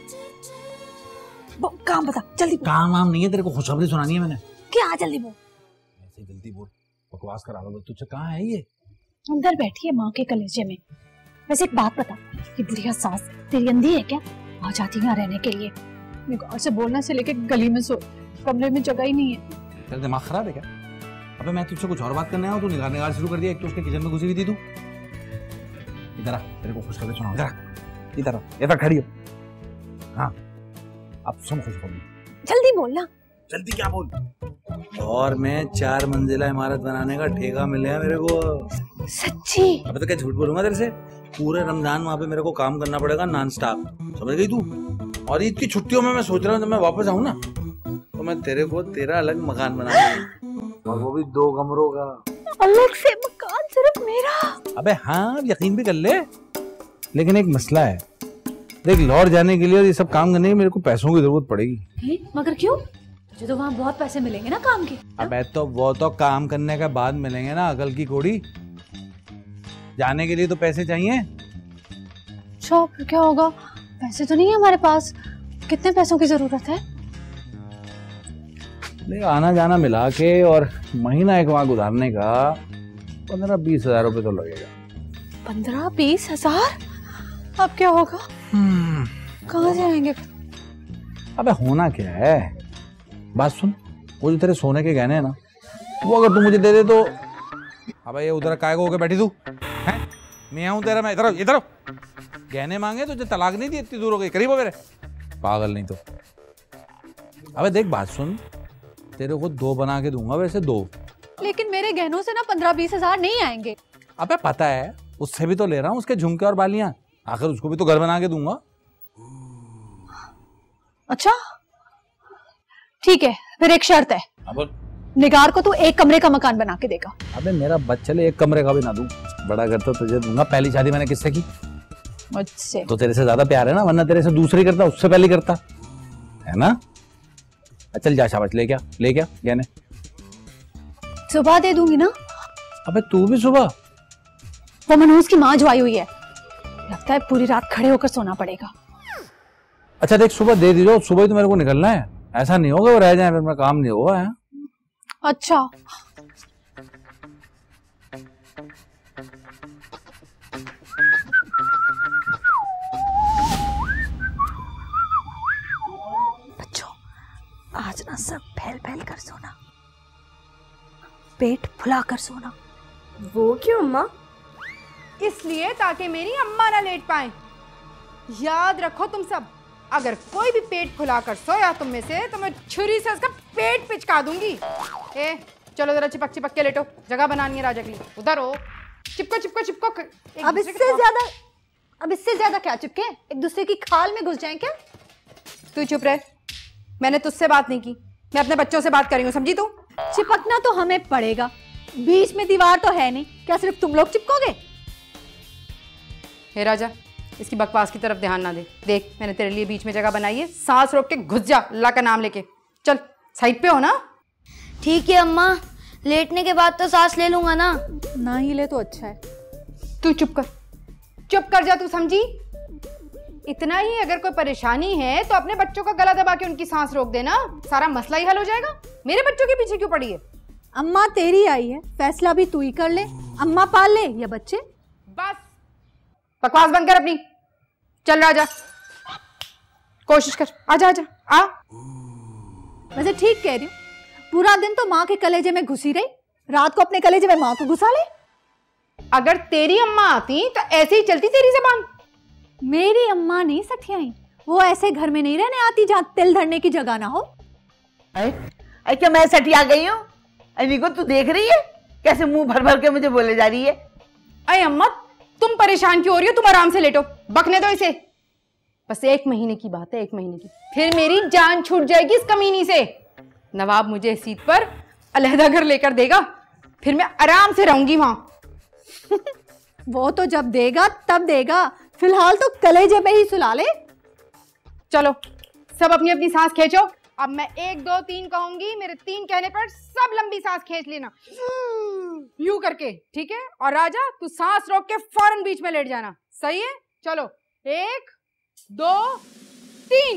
काम बता जल्दी बोल। काम वाम नहीं है, तेरे को खुशखबरी सुनानी है मैंने। क्या जल्दी बोल। ऐसे जल्दी बोल, बकवास करा लो। तुझे कहाँ है ये? अंदर बैठी है माँ के कलेजे में। वैसे एक बात बता, ये बुढ़िया सास तेरी अंधी है क्या? आ जाती है यहाँ रहने के लिए। मेरे को ऐसे बोलने से लेके गली में सो, कमरे में जगह ही नहीं है। तेरा दिमाग खराब है क्या? अबे मैं तुझसे कुछ और बात करने आया हूँ, तू निगार शुरू कर दिया। एक तो उसके किचन में घुसी हुई थी तू। इधर आ, तेरे को खुशखबरी सुनाऊं। इधर आ, इधर आ, इधर खड़ी हो। हाँ, अब सुन खुशखबरी। जल्दी बोलना। जल्दी क्या बोल? और मैं 4 मंजिला इमारत बनाने का ठेका मिल गया मेरे को। सच्ची? अबे तो क्या झूठ बोलूंगा तेरे से? पूरे रमजान वहाँ पे मेरे को काम करना पड़ेगा नॉन स्टॉप, समझ गई तू? और ईद की छुट्टियों में मैं सोच रहा हूँ जब मैं वापस आऊँ ना, तो मैं तेरे को तेरा अलग मकान बना दूंगा, और वो भी 2 कमरों का। अलग से मकान सिर्फ मेरा? अबे हाँ, यकीन भी कर ले। लेकिन एक मसला है, देख लाहौर जाने के लिए और ये सब काम करने के लिए मेरे को पैसों की जरूरत पड़ेगी। मगर क्यों? तुझे तो वहाँ बहुत पैसे मिलेंगे ना काम के। अबे तो वो तो काम करने के बाद मिलेंगे ना, अकल की कोड़ी। जाने के लिए तो पैसे चाहिए। अच्छा, फिर क्या होगा? पैसे तो नहीं है हमारे पास। कितने पैसों की जरूरत है? आना जाना मिला के और महीना एक वहां गुजारने का 15-20 हजार रुपए तो लगेगा। 15-20 हजार? अब क्या होगा? कहाँ जाएंगे? अबे होना क्या है, बात सुन। वो जो तेरे सोने के गहने हैं ना, वो अगर तू मुझे दे दे तो। अबे ये उधर काय को होके बैठी तू हैं? मैं आऊं तेरा, मैं इधर गहने मांगे तुझे तलाक नहीं दी, इतनी दूर हो गई, करीब हो मेरे, पागल नहीं तो। अबे देख बात सुन, तेरे को 2 बना के दूंगा, वैसे 2। लेकिन मेरे गहनों से ना 15-20 हजार नहीं आएंगे। अबे पता है, उससे भी तो ले रहा हूँ, उसके झुमके और बालियां, आखिर उसको भी तो घर बना के दूंगा। अच्छा ठीक है, फिर एक शर्त है। अब निगार को तू 1 कमरे का मकान बना के देगा। अबे मेरा बच्चे 1 कमरे का भी ना दूं, बड़ा घर तो तुझे दूंगा। पहली शादी मैंने किससे की? मुझसे। तो तेरे से ज्यादा प्यार है ना, वरना तेरे से दूसरी करता, उससे पहले करता है ना। चल जा, शाबाश, ले क्या गहने? सुबह दे दूंगी ना। अबे तू भी सुबह? वो मनोज की माँ जो आई हुई है, लगता है पूरी रात खड़े होकर सोना पड़ेगा। अच्छा देख, सुबह दे दीजिए, सुबह ही तो मेरे को निकलना है। ऐसा नहीं होगा वो रह जाए, फिर मेरा काम नहीं होगा है। अच्छा बच्चों, आज ना सब फैल कर सोना, पेट फुला कर सोना। वो क्यों अम्मा? इसलिए ताकि मेरी अम्मा ना लेट पाए। याद रखो तुम सब, अगर कोई भी पेट फुलाकर सोया तुम में से, तो मैं छुरी से उसका पेट पिचका दूंगी। चलो जरा चिपक के लेटो, जगह बनानी है राजा के लिए। उधर हो, चिपको। अब इससे ज्यादा क्या चिपके? एक दूसरे की खाल में घुस जाएं क्या? तू चुप रह, मैंने तुझसे बात नहीं की, मैं अपने बच्चों से बात कर रही हूँ, समझी तू? चिपकना तो हमें पड़ेगा, बीच में दीवार तो है नहीं, क्या सिर्फ तुम लोग चिपकोगे? हे राजा, इसकी बकवास की तरफ ध्यान ना दे। देख, मैंने तेरे लिए बीच में जगह बनाई है, सांस रोक के घुस जा, अल्लाह का नाम लेके। चल साइड पे हो ना? ठीक है अम्मा, लेटने के बाद तो सांस ले लूंगा ना। ना ही ले तो अच्छा है। तू चुप कर जा, तू समझी? इतना ही, अगर कोई परेशानी है तो अपने बच्चों का गला दबा के उनकी सांस रोक देना, सारा मसला ही हल हो जाएगा। मेरे बच्चों के पीछे क्यों पड़ी है? अम्मा तेरी आई है, फैसला भी तू ही कर ले, अम्मा पाल ले या बच्चे। बस बकवास बंद कर अपनी, चल राजा, कोशिश कर, आजा आ। वैसे ठीक कह रही हूँ, पूरा दिन तो माँ के कलेजे में घुसी रही, रात को अपने कलेजे में माँ को घुसा ले। अगर तेरी अम्मा आती तो ऐसे ही चलती तेरी जबान। मेरी अम्मा नहीं सठियाई, वो ऐसे घर में नहीं रहने आती जहाँ तिल धरने की जगह ना हो। अरे क्या मैं सटिया गई हूँ? अरे निको, तू देख रही है कैसे मुंह भर के मुझे बोले जा रही है? अरे अम्मा, तुम परेशान क्यों हो रही हो? तुम आराम से लेटो, बकने दो इसे। बस 1 महीने की बात है, 1 महीने की, फिर मेरी जान छूट जाएगी इस कमीनी से। नवाब मुझे इस सीट पर अलहदा घर लेकर देगा, फिर मैं आराम से रहूंगी वहां। वो तो जब देगा तब देगा, फिलहाल तो कलेजे पे ही सुला ले। चलो सब अपनी अपनी सांस खींचो। अब मैं 1 2 3 कहूंगी, मेरे 3 कहने पर सब लंबी सांस खींच लेना, यूं करके, ठीक है? और राजा तू सांस रोक के फौरन बीच में लेट जाना, सही है? चलो 1 2 3।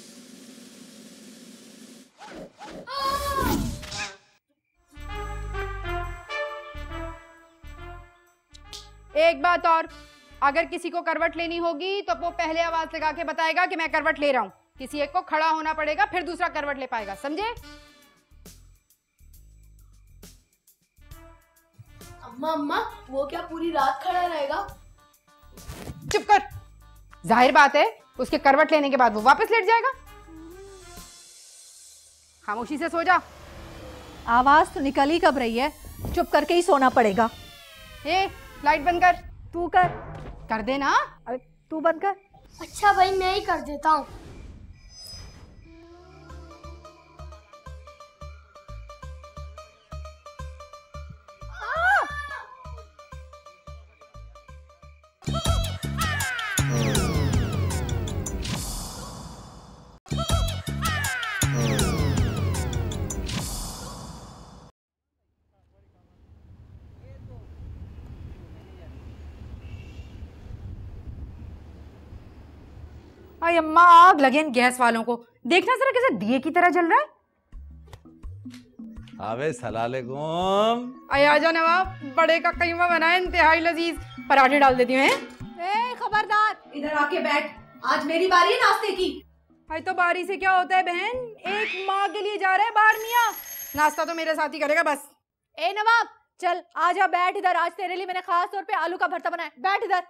एक बात और, अगर किसी को करवट लेनी होगी तो वो पहले आवाज लगा के बताएगा कि मैं करवट ले रहा हूं। किसी एक को खड़ा होना पड़ेगा, फिर दूसरा करवट ले पाएगा, समझे? अम्मा वो क्या पूरी रात खड़ा रहेगा? चुप कर, जाहिर बात है उसके करवट लेने के बाद वो वापस लेट जाएगा। खामोशी से सो जा। आवाज तो निकल ही कब रही है, चुप करके ही सोना पड़ेगा। ए, लाइट बंद कर। तू कर। कर दे ना। अरे तू बंद कर। अच्छा भाई मैं ही कर देता हूँ। आई अम्मा, आग लगे इन गैस वालों को। देखना जरा कैसे दिए की तरह जल रहा है। अबे सलालेकुम। आई आजा नवाब, बड़े का कीमा बनाए इंतहाई लजीज, पराठे डाल देती हूँ। ए खबरदार, इधर आके बैठ, आज मेरी बारी है नाश्ते की। भाई तो बारी से क्या होता है बहन, एक माँ के लिए जा रहे हैं बाहर मियाँ, नाश्ता तो मेरे साथ ही करेगा बस। ए नवाब चल आजा बैठ इधर, आज तेरे लिए मैंने खास तौर पे आलू का भरता बनाया, बैठ इधर।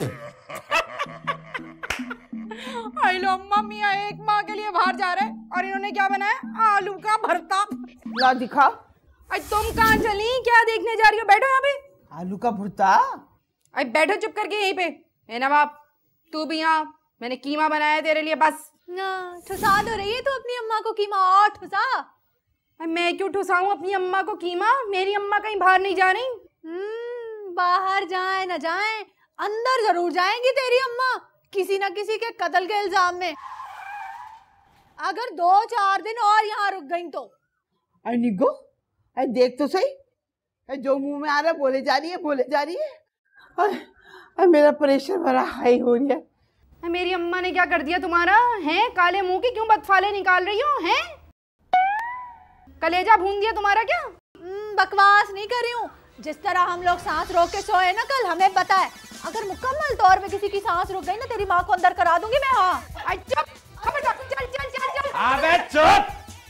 आई लो अम्मा, मियाँ एक माँ के लिए बाहर जा रहे हैं और इन्होंने क्या बनाया? आलू का भरता। ला दिखा। अरे तुम कहाँ चली, क्या देखने जा रही हो? बैठो यहाँ पे। आलू का भुर्ता। अरे बैठो चुप करके यहीं पे। ए नवाब तू भी यहाँ, मैंने कीमा बनाया है तेरे लिए बस। ना ठुसा तो रही है तू अपनी अम्मा को कीमा, और ठुसा। मैं क्यों ठुसाऊं अपनी अम्मा को कीमा? मेरी अम्मा कहीं बाहर नहीं जा रही। बाहर जाए ना जाए, अंदर जरूर जाएंगी तेरी अम्मा, किसी ना किसी के कत्ल के इल्जाम में। अगर 2-4 दिन और यहाँ रुक गई तो। अरे निगो, अरे देख तो सही, अरे जो मुंह में आ रहा है बोले जा रही है। अरे मेरा प्रेशर बड़ा हाई हो रहा है। मेरी अम्मा ने क्या कर दिया तुम्हारा? हैं काले मुंह की क्यों बदफाले निकाल रही हो? हैं कलेजा भून दिया तुम्हारा क्या? बकवास नहीं कर रही हूँ, जिस तरह हम लोग सांस रोक के सोए ना कल, हमें पता है अगर मुकम्मल तौर पे किसी की सांस रुक गई ना, तेरी माँ को अंदर करा दूंगी मैं। हाँ चुप, खबरदार, चल चल चल चल। अबे चुप।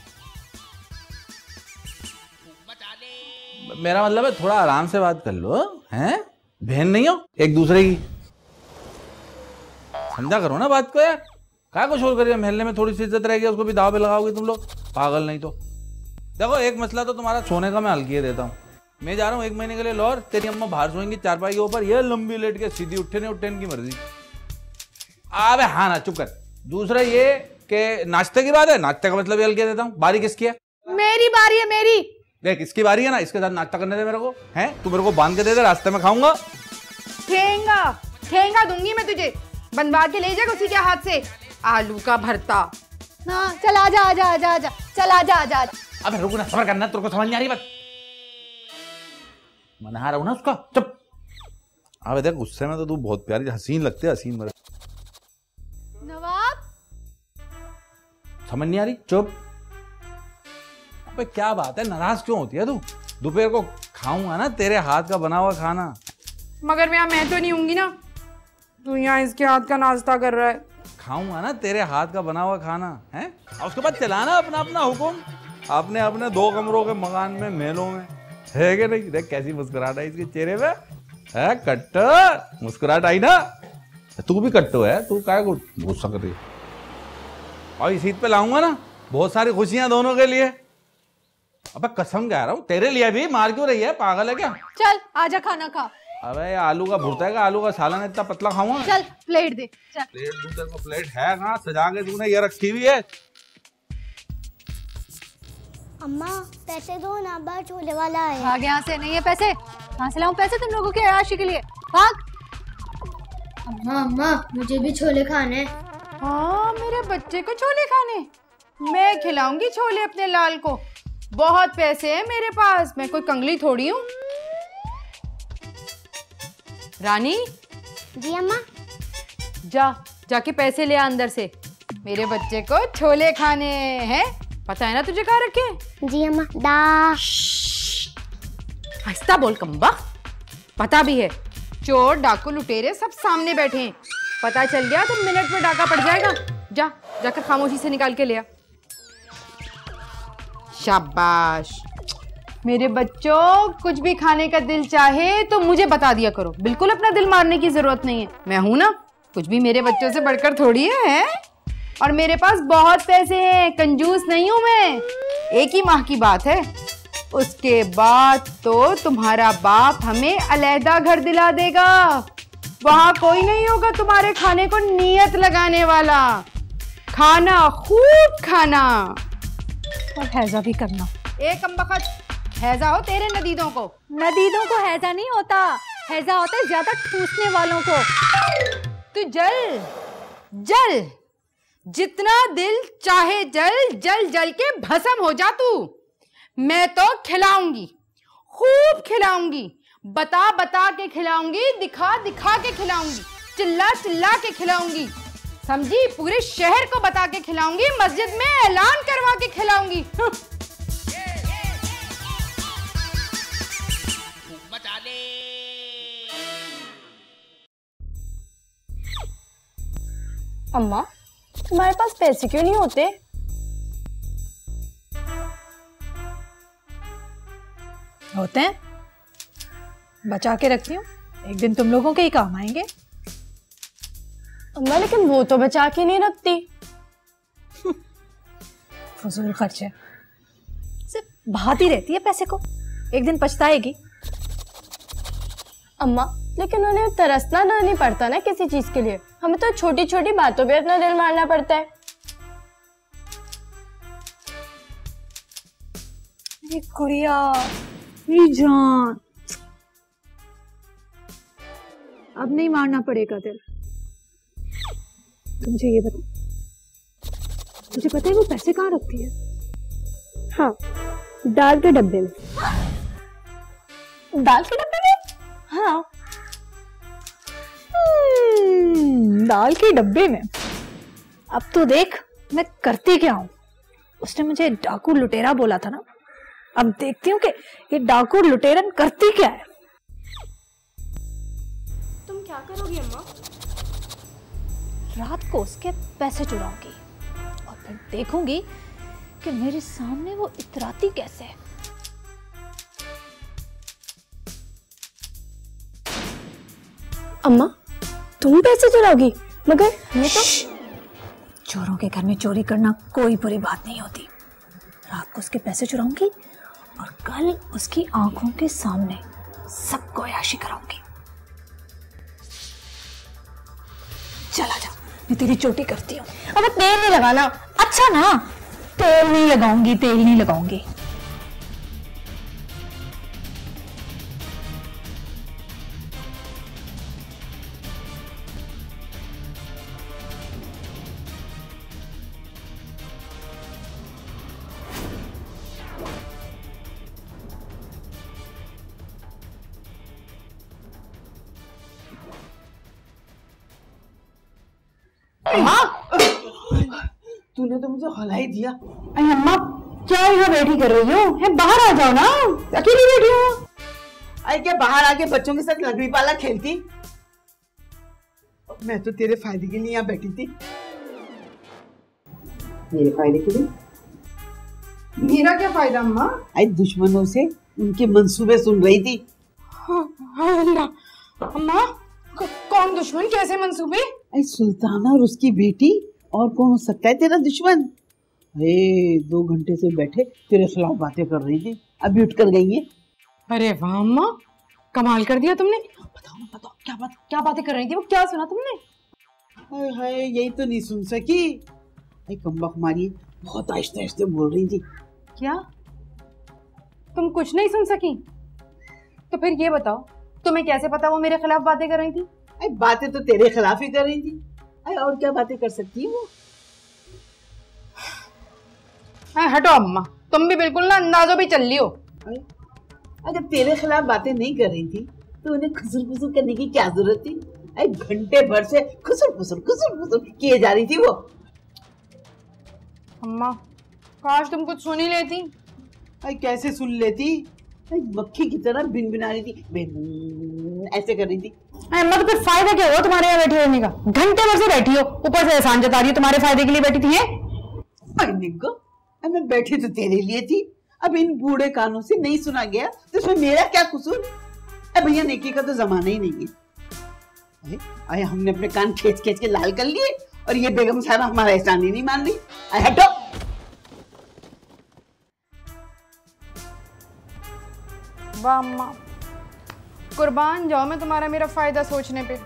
मेरा मतलब है थोड़ा आराम से बात कर लो, हैं? बहन नहीं हो एक दूसरे की, समझा करो ना बात को यार। क्या कुछ और करिए, महल्ले में थोड़ी सी इज्जत रहेगी, उसको भी दाव पे लगाओगे तुम लोग, पागल नहीं तो। देखो एक मसला तो तुम्हारा सोने का मैं हल किए देता हूँ। मैं जा रहा हूँ 1 महीने के लिए लाहौर, तेरी अम्मा बाहर सोएंगी चारपाई के ऊपर, ये लंबी लेट के सीधी उठे नहीं उठे इनकी मर्जी। अबे हाँ ना चुप कर। दूसरा ये कि नाश्ते की बात है, नाश्ते का मतलब ये हल किए देता हूँ। बारी किसकी है? मेरी बारी है, मेरी। देख इसकी बारी है ना, इसके साथ नाश्ता करने दे मेरे को। हैं तू मेरे को बांध के दे दे, रास्ते में खाऊंगा। ठेंगा दूंगी मैं तुझे, बनवा के ले जाएगा उसी के हाथ से आलू का भरता। हाँ चल आजा आजा आजा आजा, चल आजा आजा आजा। अबे रुक ना, सब्र करना, तेरे को समझ नहीं आ रही बात? मना रहा हूं ना उसका, चुप। अबे देख गुस्से में तो तू बहुत प्यारी हसीन लगती है, हसीन मेरे। नवाब समझ नहीं आ रही, चुप। अबे क्या बात है, नाराज क्यों होती है तू? दोपहर को खाऊंगा ना तेरे हाथ का बना हुआ खाना। मगर मैं तो नहीं होंगी ना, तू यहाँ इसके हाथ का नाश्ता कर रहा है। खाऊंगा ना तेरे हाथ का बना हुआ खाना है, और उसके बाद चलाना अपना अपना हुक्म, अपने अपने 2 कमरों के मकान में, महलों में, है कि नहीं? देख कैसी मुस्कुराहट है इसके चेहरे पे, है कट्टो मुस्कुराहट आई ना। तू भी कट्टो है, तू क्या गुस्सा कर रही है? और इस ईद पे लाऊंगा ना बहुत सारी खुशियां दोनों के लिए। अबे कसम कह रहा हूँ तेरे लिए भी। मार क्यों रही है, पागल है क्या? चल आजा खाना खा, अबे आलू का भुर्ता है, आलू का सालन इतना पतला खाऊंगा? चल प्लेट दे। चल प्लेट दूं तेरे को? प्लेट है कहाँ? सजा के तूने ये रखी हुई है। अम्मा पैसे दो ना, बाहर छोले वाला है। भाग यहाँ से। नहीं है पैसे? कहाँ से लाऊं पैसे तुम लोगों की अयाशी के लिए? भाग। अम्मा अम्मा मुझे भी छोले खाने। हाँ मेरे बच्चे को छोले खाने? मैं खिलाऊंगी छोले अपने लाल को। बहुत पैसे हैं मेरे पास, मैं कोई कंगली थोड़ी हूँ। रानी। जी अम्मा। जाके पैसे ले आ अंदर से। मेरे बच्चे को छोले खाने हैं। पता है ना तुझे कहाँ रखे? जी अम्मा। दा। आहिस्ता बोल कम्बा। पता भी है, चोर डाकू लुटेरे सब सामने बैठे हैं। पता चल गया तो मिनट में डाका पड़ जाएगा। जाकर खामोशी से निकाल के ले आ। शाबाश। मेरे बच्चों, कुछ भी खाने का दिल चाहे तो मुझे बता दिया करो। बिल्कुल अपना दिल मारने की जरूरत नहीं है। मैं हूं ना, कुछ भी मेरे बच्चों से बढ़कर थोड़ी है। और मेरे पास बहुत पैसे हैं, कंजूस नहीं हूं मैं। एक ही माह की बात है, उसके बाद तो तुम्हारा बाप हमें अलहदा घर दिला देगा। वहां कोई नहीं होगा तुम्हारे खाने को नियत लगाने वाला। खाना, खूब खाना और हैजा भी करना। एक कमबख्त, हैजा हो तेरे नदीदों को। नदीदों को हैजा नहीं होता, हैजा होता है ज्यादा ठूसने वालों को। तू जल जल, जितना दिल चाहे जल, जल जल के भस्म हो जा तू। मैं तो खिलाऊंगी, खूब खिलाऊंगी, बता बता के खिलाऊंगी, दिखा दिखा के खिलाऊंगी, चिल्ला चिल्ला के खिलाऊंगी, समझी? पूरे शहर को बता के खिलाऊंगी, मस्जिद में ऐलान करवा के खिलाऊंगी। अम्मा तुम्हारे पास पैसे क्यों नहीं होते? होते हैं, बचा के रखती हूँ, एक दिन तुम लोगों के ही काम आएंगे। अम्मा लेकिन वो तो बचा के नहीं रखती। फजूल खर्चे, सिर्फ बहाती रहती है पैसे को, एक दिन पछताएगी। अम्मा लेकिन उन्हें तरसना नहीं पड़ता ना किसी चीज के लिए, हमें तो छोटी छोटी बातों पे अपना दिल मारना पड़ता है। गुड़िया, मेरी जान, अब नहीं मारना पड़ेगा दिल। तुम मुझे ये बता, मुझे पता है वो पैसे कहाँ रखती है? हाँ, दाल के डब्बे में। दाल के डब्बे में? हाँ। दाल के डब्बे में? अब तो देख मैं करती क्या हूँ। उसने मुझे डाकू लुटेरा बोला था ना, अब देखती हूँ कि ये डाकू लुटेरन करती क्या है। तुम क्या करोगी अम्मा? रात को उसके पैसे चुराऊंगी और फिर देखूंगी कि मेरे सामने वो इतराती कैसे है। अम्मा तुम पैसे चुराओगी? मगर मैं तो चोरों के घर में चोरी करना कोई बुरी बात नहीं होती। रात को उसके पैसे चुराऊंगी और कल उसकी आंखों के सामने सबको अयाशी कराऊंगी। चला जा, मैं तेरी चोटी करती हूँ। अब तेल नहीं लगाना। अच्छा ना, तेल नहीं लगाऊंगी, तेल नहीं लगाऊंगी। तूने तो मुझे हला ही दिया। अरे अम्मा क्या यहाँ बैठी कर रही हो? है बाहर आ जाओ ना, अकेली बैठी हो। अरे क्या बाहर आके बच्चों के साथ लगड़ी पाला खेलती? मैं तो तेरे फायदे के लिए यहाँ बैठी थी। मेरे फायदे के लिए? मेरा क्या फायदा अम्मा? आई दुश्मनों से उनके मंसूबे सुन रही थी। अम्मा कौन दुश्मन, कैसे मंसूबे? आई सुल्ताना और उसकी बेटी, और कौन हो सकता है तेरा दुश्मन? 2 घंटे से बैठे तेरे खिलाफ बातें कर रही थी, अभी उठ कर गई है। अरे वाह अम्मा, कमाल कर दिया तुमने। बताओ क्या बातें कर रही थी वो, क्या सुना तुमने? हाय हाय, यही तो नहीं सुन सकी। अरे कमबख्त मारी, बहुत आहिस्ते आहिस्ते बोल रही थी। क्या तुम कुछ नहीं सुन सकी? तो फिर ये बताओ, तुम्हें कैसे पता वो मेरे खिलाफ बातें कर रही थी? अरे बातें तो तेरे खिलाफ ही कर रही थी। अरे और क्या बातें कर सकती है वो? हटो अम्मा, तुम भी बिल्कुल ना अंदाजों भी चल रही हो। अगर तेरे खिलाफ बातें नहीं कर रही थी तो उन्हें खुसुर फुसुर करने की क्या जरूरत थी? अरे घंटे भर से खुसुर फुसुर किए जा रही थी वो। अम्मा काश तुम कुछ सुन ही लेती। अरे कैसे सुन लेती? मक्खी की तरह बिन बिना रही थी, बिन ऐसे कर रही थी। अम्मा तो फिर फायदा क्या हुआ तुम्हारे यहाँ बैठे रहने का? घंटे भर से बैठी हो, ऊपर से एहसान जता रही हो, तुम्हारे फायदे के लिए बैठी थी। अरे निको, मैं बैठी तो तेरे लिए थी। अब इन बूढ़े कानों से नहीं सुना गया तो इसमें मेरा क्या कसूर? अरे भैया, नेकी का तो जमाना ही नहीं है। अरे हमने अपने कान खींच खींच के लाल कर लिए और ये बेगम साहब हमारा एहसान ही नहीं मान रही। अरे हटो। वाह अम्मा, कुर्बान जाओ मैं तुम्हारा मेरा फायदा सोचने पे।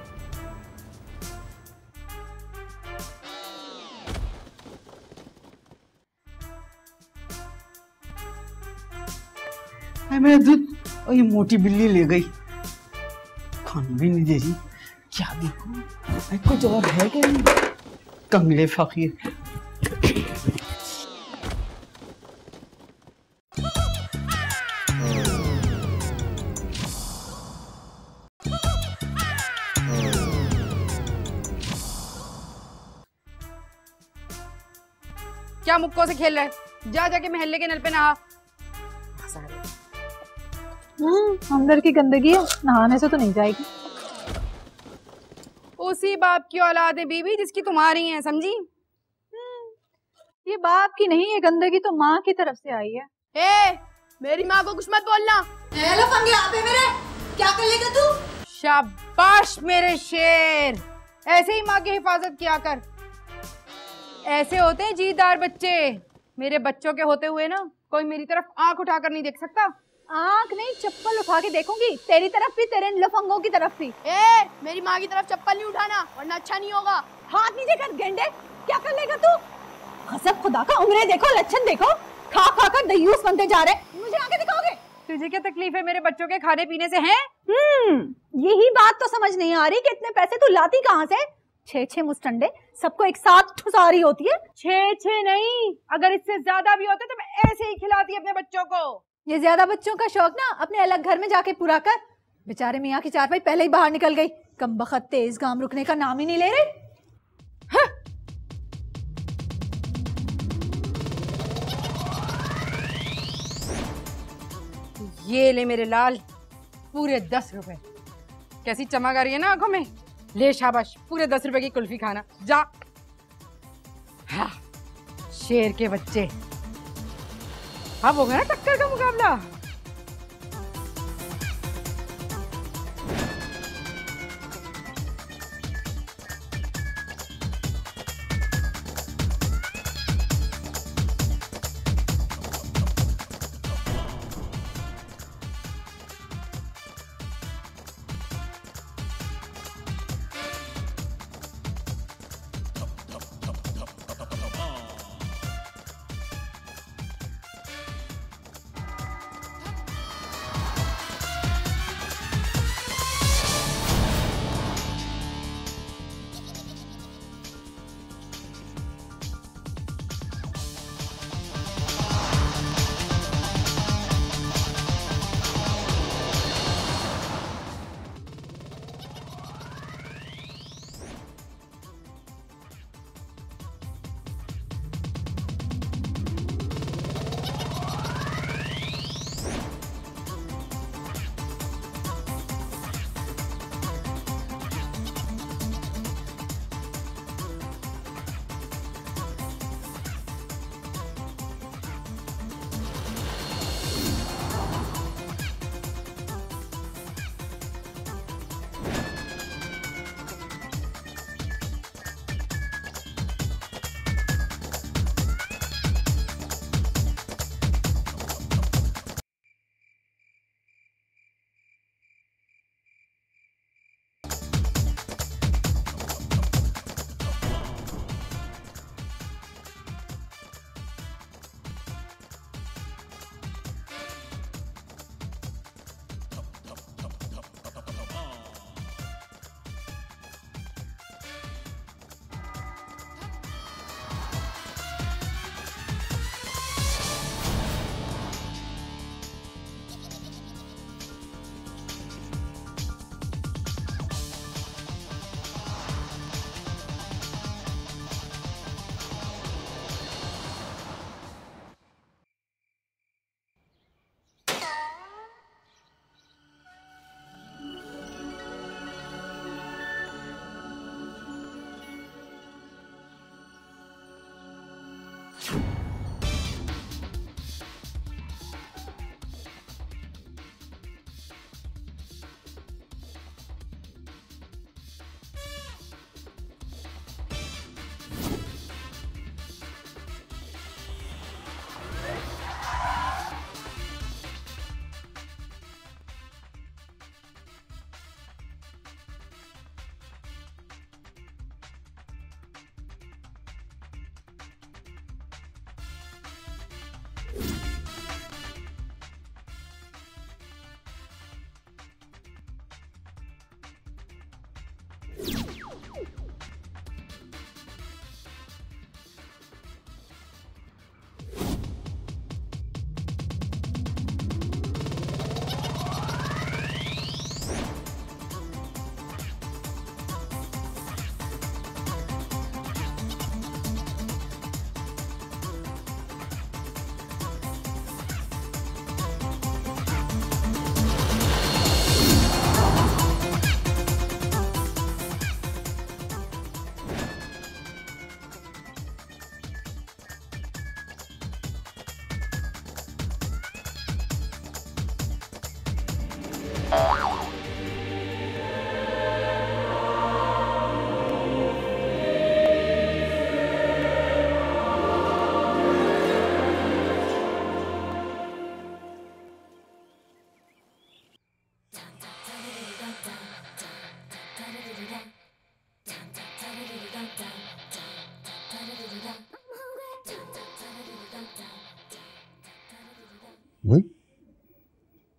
मेरा दूध और ये मोटी बिल्ली ले गई, खाने भी नहीं दे रही। क्या देखो, कुछ और है क्या? कंगले फकीर। क्या मुक्कों से खेल रहा है? जा जाके महल्ले के नल पे नहा। अंदर की गंदगी है, नहाने से तो नहीं जाएगी। उसी बाप की औलाद है बीवी जिसकी तुम्हारी है, समझी? ये बाप की नहीं है गंदगी, तो माँ की तरफ से आई है। ए, मेरी माँ को कुछ मत बोलना। मेरे क्या कर लेगा तू? शाबाश मेरे शेर, ऐसे ही माँ की हिफाजत किया कर। ऐसे होते हैं जीदार बच्चे। मेरे बच्चों के होते हुए ना कोई मेरी तरफ आंख उठाकर नहीं देख सकता। आंख नहीं, चप्पल उठा के देखूंगी, तेरी तरफ भी, तेरे लफंगों की तरफ भी। ए, मेरी माँ की तरफ चप्पल नहीं उठाना वरना अच्छा नहीं होगा। हाथ नीचे कर गेंडे, क्या कर लेगा तू? हसब खुदा का, उम्र देखो, लक्षण देखो, खा खा कर दयूस बनते जा रहे। मुझे आके दिखाओगे? तुझे क्या तकलीफ है मेरे बच्चों के खाने पीने से? हैं? यही बात तो समझ नहीं आ रही कि इतने पैसे तू लाती कहाँ से? 6 मुस्टंडे सबको एक साथ ठुसा रही होती है। 6 नहीं, अगर इससे ज्यादा भी होते तो मैं ऐसे ही खिलाती अपने बच्चों को। ये ज्यादा बच्चों का शौक ना अपने अलग घर में जाके पूरा कर। बेचारे मियाँ की चारपाई पहले ही बाहर निकल गई, कमबख्त तेज गाम रुकने का नाम ही नहीं ले रहे। हाँ। ये ले मेरे लाल, पूरे 10 रुपए। कैसी चमक आ रही है ना आंखों में? ले शाबाश, पूरे 10 रुपए की कुल्फी खाना जा। हाँ, शेर के बच्चे। अब हो गया ना टक्कर का मुकाबला।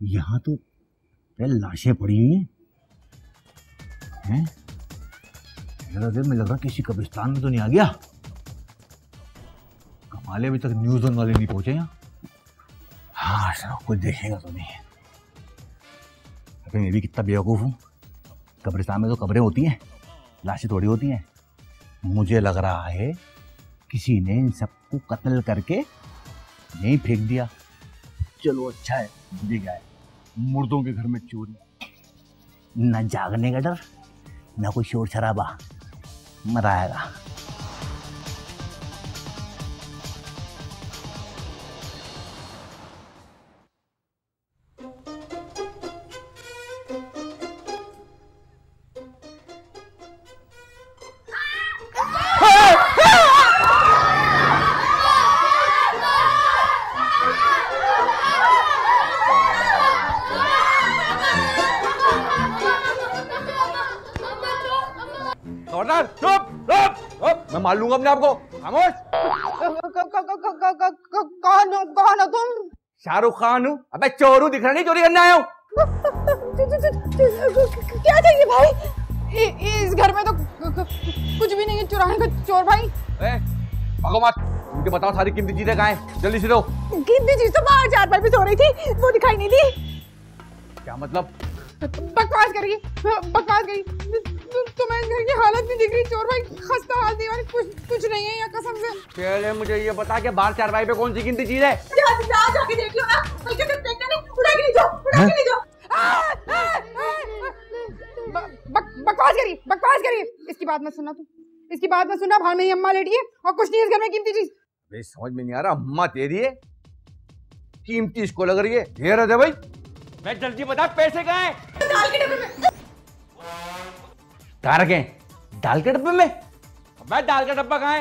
यहाँ तो लाशें पड़ी हुई हैं। मैं लग रहा किसी कब्रिस्तान में तो नहीं आ गया। कमाले अभी तक न्यूज़ वन वाले नहीं पहुंचे यहाँ। हाँ सब कुछ देखेगा तो नहीं। अभी मैं भी कितना बेवकूफ़ हूँ। कब्रिस्तान में तो कब्रें होती हैं, लाशें थोड़ी होती हैं। मुझे लग रहा है किसी ने इन सबको कत्ल करके नहीं फेंक दिया। चलो अच्छा है भी गए। मुर्दों के घर में चोरी, न जागने का डर न कोई शोर शराबा, मजा आएगा। मैं मार लूंगा अपने आप को। खामोश। कौन हो तुम? शाहरुख खान हूँ। अबे चोर हूँ, दिख रहा नहीं चोरी करने आया हूँ। क्या चाहिए भाई? इस घर में तो कुछ भी नहीं है चुराने का चोर भाई। भागो मत, मुझे बताओ सारी कीमती चीजें कहाँ हैं? जल्दी से दो। कीमती चीज तो बाहर चारपाई पे सो रही थी, वो दिखाई नहीं दी। क्या मतलब? बकवास करिए, बकवास करिए। तुम्हें घर की हालत नहीं दिख रही चोर भाई? खस्ता हाल दीवार, कुछ नहीं है यहाँ कसम से। पहले मुझे ये बता कि बाहर चारपाई पे कौन सी कीमती चीज है? जाके देख लो ना, बल्कि तुम देखना नहीं, उड़ा के ले जाओ, उड़ा के ले जाओ। बकवास करिए। इसकी बात मत सुनना तुम, इसकी बात मत सुनना। बाहर मेरी अम्मा लेटी है और कुछ नहीं है इस घर में कीमती चीज। भाई समझ में नहीं आ रहा, अम्मा तेरी है, कीमती इसको लग रही है। ढेर है भाई। मैं जल्दी बता, पैसे कहाँ हैं? दाल के डब्बे में। कहाँ रखे? दाल के डब्बे में? भाई दाल का डब्बा कहाँ है?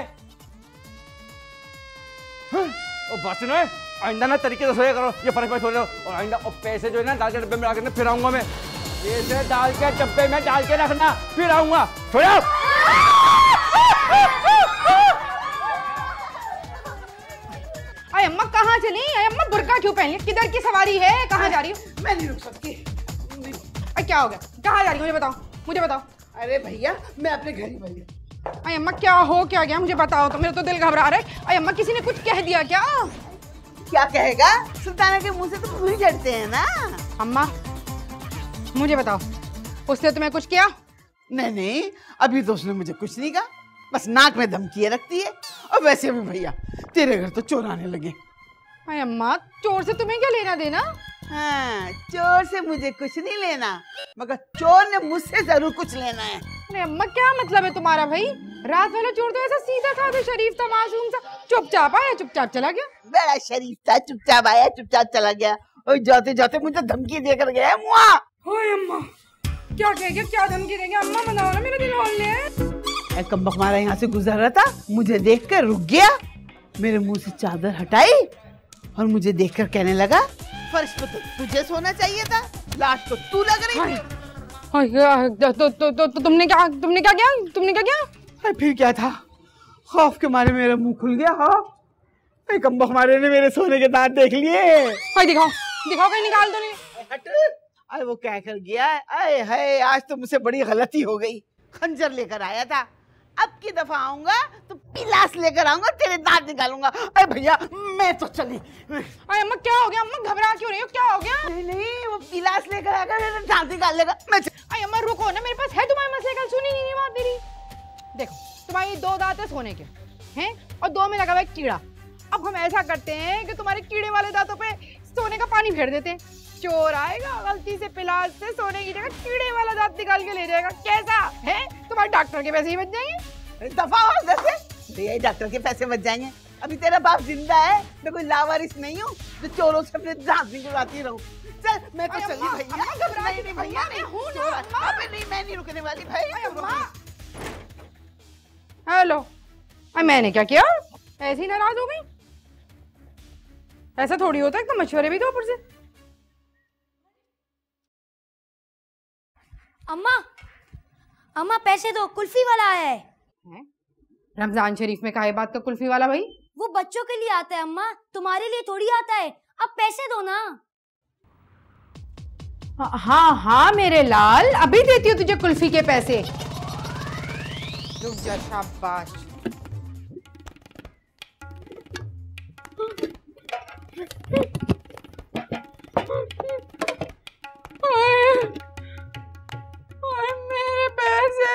ओ बस ना, आइंदा ना तरीके से सोया करो, ये फर्क पे सो रहे हो। और आइंदा और पैसे जो है ना दाल के डब्बे में आकर फिर आऊंगा मैं। पैसे दाल के डब्बे में डाल के रखना, फिर आऊंगा। सो जाओ। अरे अम्मा कहाँ चली? अरे अम्मा बुर्का क्यों पहन ली? किधर की सवारी है? कहाँ जा रही हो? मैं नहीं रुक सकती। अरे क्या हो गया? कहाँ जा रही हो? मुझे बताओ। अरे भैया मैं अपने घर ही भैया। अरे अम्मा क्या हो क्या गया? मुझे बताओ तो, मेरा तो दिल घबरा रहा है। अरे अम्मा किसी ने कुछ कह दिया क्या? क्या कहेगा? सुल्ताना के मुंह से तो फूल झड़ते हैं ना। अम्मा मुझे बताओ, उसने तुम्हें कुछ किया? नहीं, अभी तो उसने मुझे कुछ नहीं कहा, बस नाक में धमकियां रखती है। और वैसे भी भैया तेरे घर तो चोर आने लगे। अरे अम्मा चोर से तुम्हें क्या लेना देना? हाँ, चोर से मुझे कुछ नहीं लेना, मगर चोर ने मुझसे जरूर कुछ लेना है। अरे अम्मा क्या मतलब है तुम्हारा भाई? रात वाला चोर तो ऐसा सीधा था, तो शरीफ था, मासूम सा, चुपचाप आया चुपचाप चला गया। बड़ा शरीफ था, चुपचाप आया चुपचाप चला गया। और जाते जाते मुझे धमकी देकर गया है मुआ। ओए अम्मा क्या कहेगा, क्या धमकी देंगे? अम्मा बताओ ना, मेरा दिल हौल ले। कम्बक हमारा यहाँ से गुजर रहा था, मुझे देखकर रुक गया, मेरे मुंह से चादर हटाई और मुझे देखकर कहने लगा, फर्श पे तो तुझे सोना चाहिए था, लाश तो तू लग रही थी। तो तुमने क्या किया? फिर क्या था? खौफ के मारे मेरा मुंह खुल गया। हाँ कम्बक हमारे ने मेरे सोने के दांत देख लिए। दिखाओ कहीं निकाल दो। नहीं हट। अरे वो कह कर गया, अरे है आज तो मुझसे बड़ी गलती हो गई, खंजर लेकर आया था, अब की दफा आऊंगा तो पिलास लेकर आऊंगा, तेरे दांत निकालूंगा। अरे भैया मैं तो चली। अरे अम्मा क्या हो गया? अम्मा घबरा क्यों रही हो? क्या हो गया? नहीं वो पिलास लेकर आकर मेरे दांत निकाल लेगा। अरे अम्मा रुको ना, मेरे पास है तुम्हारे मसले का, सुनी नहीं बात मेरी। देखो तुम्हारी 2 दांत है सोने के हैं और 2 में लगा हुआ है कीड़ा। अब हम ऐसा करते हैं कि तुम्हारे कीड़े वाले दांतों पे सोने का पानी फेर देते हैं, चोर आएगा गलती से पिलास से सोने की जगह कीड़े वाला दांत निकाल के ले जाएगा। कैसा है? तुम्हारे डॉक्टर के पैसे ही बच जाएंगे। दफा हो जैसे भैया, डॉक्टर के पैसे बच जाएंगे। अभी तेरा बाप जिंदा है, मैं कोई लावारिस नहीं हूँ जो चोरों से अपने दांत निकलवाती रहूं। चल मैं तो चली भैया। नहीं भैया नहीं, मैं नहीं रुकने वाली भाई। हेलो, मैंने क्या किया? ऐसे ही नाराज हो गई? ऐसा थोड़ी होता है, तो मशवरे भी दो ऊपर से। अम्मा पैसे दो, कुल्फी वाला आया है। रमजान शरीफ में काहे बात का कुल्फी वाला भाई? वो बच्चों के लिए आता है अम्मा, तुम्हारे लिए थोड़ी आता है। अब पैसे दो ना। हाँ हाँ मेरे लाल, अभी देती हूँ तुझे कुल्फी के पैसे। रुक जा, शाबाश। मेरे पैसे,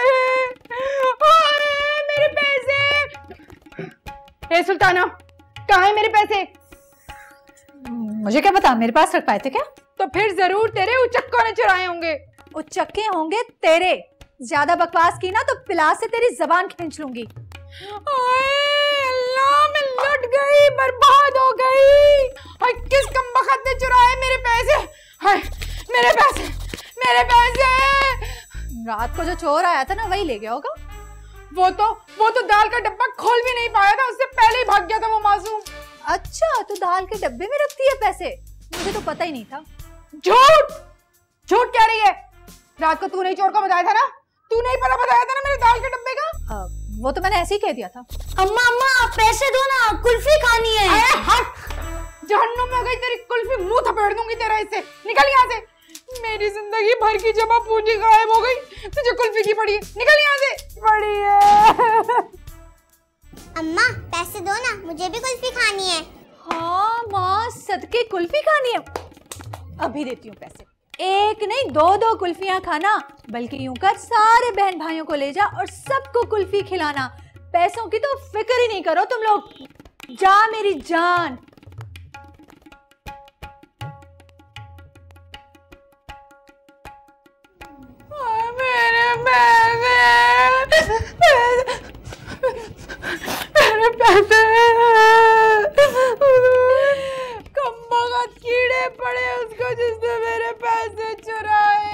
मेरे पैसे। हे सुल्ताना, कहाँ है मेरे पैसे? मुझे क्या पता, मेरे पास रख पाए थे क्या? तो फिर जरूर तेरे उचक्कों ने चुराए होंगे। उचक्के होंगे तेरे। ज्यादा बकवास की ना तो पिलास से तेरी जबान खींच लूंगी। अल्लाह, मैं लुट गई, बर्बाद हो गई। हाय, किस कमबख्त ने चुराए मेरे पैसे? हाय, मेरे पैसे, मेरे पैसे। रात को जो चोर आया था ना, वही ले गया होगा। वो तो दाल का डब्बा खोल भी नहीं पाया था, उससे पहले ही भाग गया था वो मासूम। अच्छा, तू दाल के डब्बे में रखती है पैसे? मुझे तो पता ही नहीं था। झूठ झूठ कह रही है। रात को तूने चोर को बताया था ना, तूने ही पता बताया था ना मेरे दाल के डब्बे का। वो तो मैंने ऐसे ही कह दिया था। अम्मा अम्मा पैसे दो ना, कुल्फी खानी है। अरे हट, जहन्नुम में गई तेरी कुल्फी, मुंह थपेड़ दूंगी तेरा। इससे निकल यहाँ से। मेरी जिंदगी भर की जमा पूंजी गायब हो गई, तुझे कुल्फी की पड़ी है। निकल यहाँ से। पड़ी है। अम्मा पैसे दो ना, मुझे भी कुल्फी खानी है। हाँ माँ, सदके कुल्फी खानी है। अभी देती हूँ पैसे। एक नहीं, दो दो कुल्फियां खाना, बल्कि यूं कर सारे बहन भाइयों को ले जा और सबको कुल्फी खिलाना। पैसों की तो फिक्र ही नहीं करो तुम लोग। जा मेरी जान। मेरे पैसे, मेरे पैसे। कम्बख्त कीड़े पड़े उसको जिसने मेरे पैसे चुराए।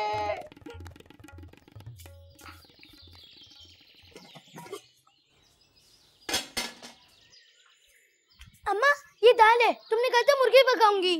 अम्मा ये दाल है, तुमने कहा था मुर्गी पकाऊंगी।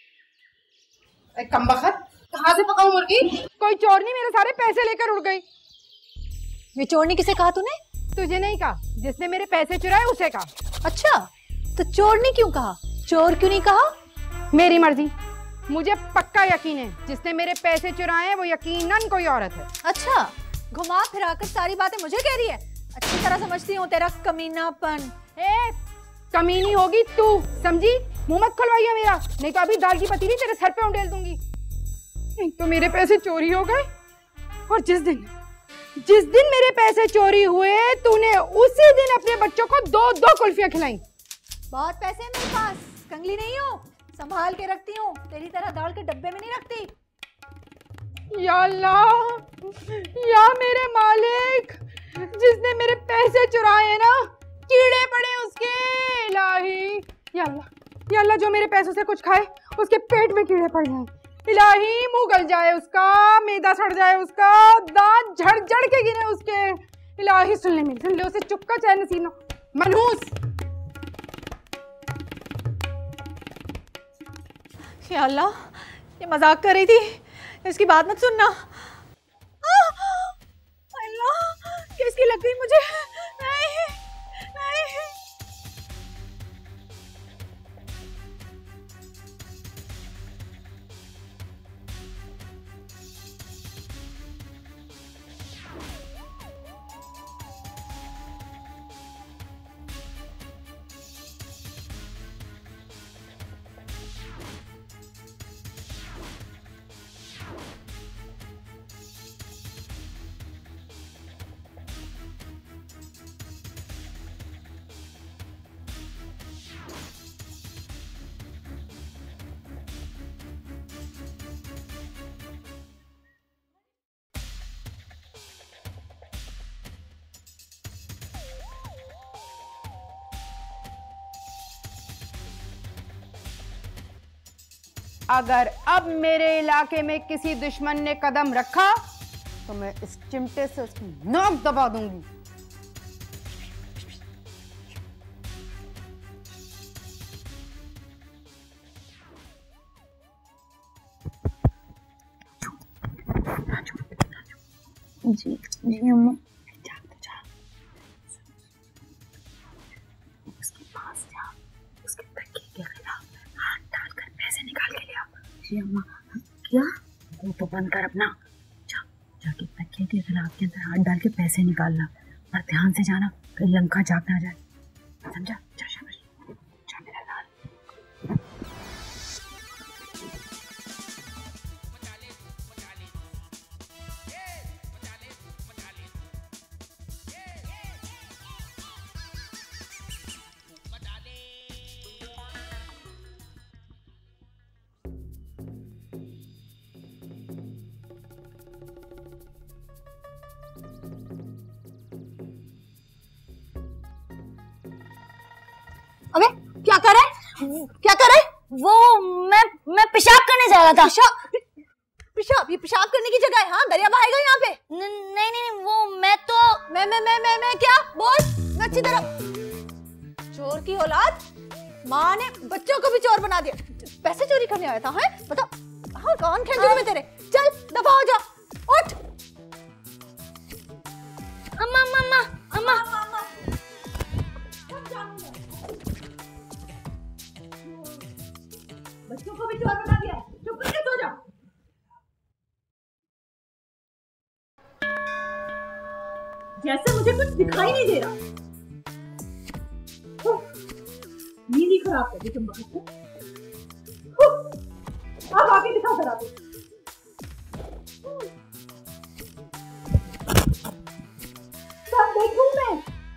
कम्बख्त, कहाँ से पकाऊं मुर्गी? कोई चोरनी मेरे सारे पैसे लेकर उड़ गई। ये चोरनी किसे कहा तूने? तुझे नहीं कहा, जिसने मेरे पैसे चुराए उसे कहा। अच्छा, तो चोरनी क्यों कहा, चोर क्यों नहीं कहा? मेरी मर्जी। मुझे पक्का यकीन है जिसने मेरे पैसे चुराए हैं वो यकीनन कोई औरत है। अच्छा, घुमा फिरा कर सारी बातें मुझे कह रही है। अच्छी तरह समझती हूँ तेरा कमीनापन। कमीनी होगी तू, समझी? मुंह मत खुलवाइए मेरा, नहीं तो अभी दाल की पतीली तेरे सर पे उंडेल दूंगी। एक तो मेरे पैसे चोरी हो गए, और जिस दिन मेरे पैसे चोरी हुए तूने उसी दिन अपने बच्चों को दो दो कुल्फियां खिलाई। बहुत पैसे हैं मेरे पास, कंगली नहीं हूँ, संभाल के रखती हूँ, तेरी तरह दाल के डब्बे में नहीं रखती। या अल्लाह, या मेरे मालिक, जिसने मेरे पैसे चुराए हैं ना, कीड़े पड़े उसके। इलाही, या अल्लाह, जो मेरे पैसों से कुछ खाए उसके पेट में कीड़े पड़ जाए। इलाही, मुंह गल जाए उसका, मैदा सड़ जाए उसका, दांत झड़ के गिरे उसके। इलाही, सुन ले उसे चुप का चैन नसीब ना। मनहूस। या अल्लाह, ये मजाक कर रही थी, इसकी बात मत सुनना। अल्लाह, किसकी लग गई मुझे? नहीं, नहीं। अगर अब मेरे इलाके में किसी दुश्मन ने कदम रखा तो मैं इस चिमटे से उसकी नाक दबा दूंगी। जी जी अम्मा। उसके पास जा, उसके तकिए के खिलाफ हाथ डालकर पैसे निकाल के ले आओ। जी अम्मा। क्या? वो तो बंद कर अपना। जाके तकिए के गलाब के अंदर हाथ डाल के पैसे निकालना, और ध्यान से जाना कहीं लंका जाग ना जाए, समझा? जा शाबाश, जा मेरा लाल। अबे क्या कर रहा है? क्या कर रहा है? वो मैं पेशाब करने जा रहा था। पेशाब? ये पेशाब करने की जगह है? हाँ, दरिया बहाएगा यहाँ पे? नहीं नहीं वो मैं तो मैं क्या बोल? मैं अच्छी तरह। चोर की औलाद, माँ ने बच्चों को भी चोर बना दिया। पैसे चोरी करने आया था? है बता, हाँ कौन खेल में तेरे? चल दफा हो जा, उठ। अम्मा अम्मा अम्मा अम्मा बच्चों को भी चोर बना दिया। चुप करके सो जा। जैसे मुझे कुछ दिखाई नहीं दे रहा। नींद ही खराब कर दी तुम वक्त को। अब आगे दिखा करा दो। सब देखूं मैं।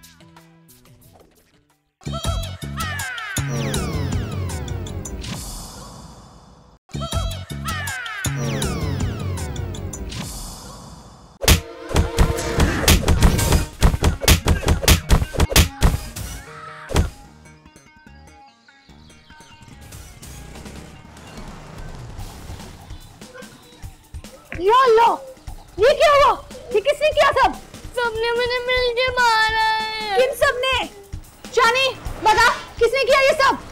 ये क्या हुआ? ये किसने किया? सबने मुझे मिलके मारा है। किन सबने? शानी बता, किसने किया ये सब?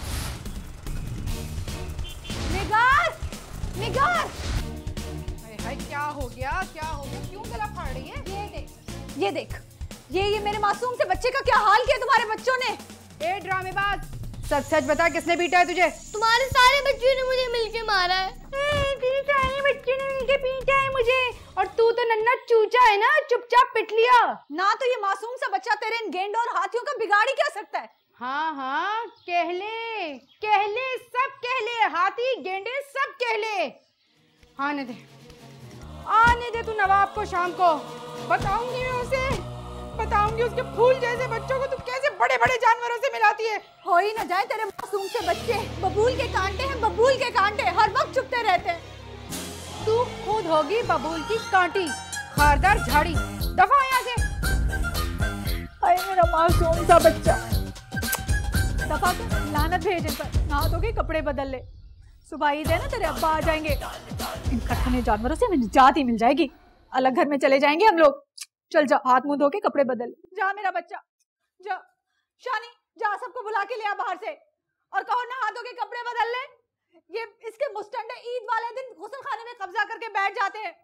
निगार, निगार। हाय क्या हो गया? क्या हो गया? क्यों गला फाड़ रही है? ये देख, ये मेरे मासूम से बच्चे का क्या हाल किया तुम्हारे बच्चों ने? ए ड्रामेबाज, सच सच बता, किसने पीटा है तुझे? तुम्हारे सारे बच्चों ने मुझे मिलके मारा है। तेरे सारे बच्चों ने मिलके पीटा है मुझे, और तू तो नन्हा चूचा है ना, चुपचाप पिट लिया ना। तो ये मासूम सा बच्चा तेरे इन गेंडों और हाथियों का बिगाड़ ही क्या सकता है? हाँ हाँ, कहले सब कहले, हाथी गेंडे सब कहले। आने दे तू नवाब को शाम को। बताऊंगी मैं उसे, बताऊंगी उसके फूल जैसे बच्चों को तू कैसे बड़े बड़े जानवरों से मिलाती है। हो ही ना जाए तेरे मासूम से बच्चे बबूल के कांटे हैं, बबूल के कांटे, हर वक्त चुपते रहते हैं। तू खुद होगी बबूल की कांटी, खारदार झाड़ी। दफा यहाँ से। अरे मेरा मासूम सा बच्चा। दफा तो लानत भेज इन पर। नहा धो के कपड़े बदल ले, सुबह ईद है ना, तेरे अब्बा आ जाएंगे। इन कटखने जानवरों से निजात ही मिल जाएगी। अलग घर में चले जाएंगे हम लोग। चल जा, हाथ मुंह धो के कपड़े बदल जा मेरा बच्चा। जा शानी, जा सबको बुला के ले आ बाहर से, और कहो ना हाथों के कपड़े बदल ले। ये इसके मुस्टंडे ईद वाले दिन गुस्ल खाने में कब्जा करके बैठ जाते हैं।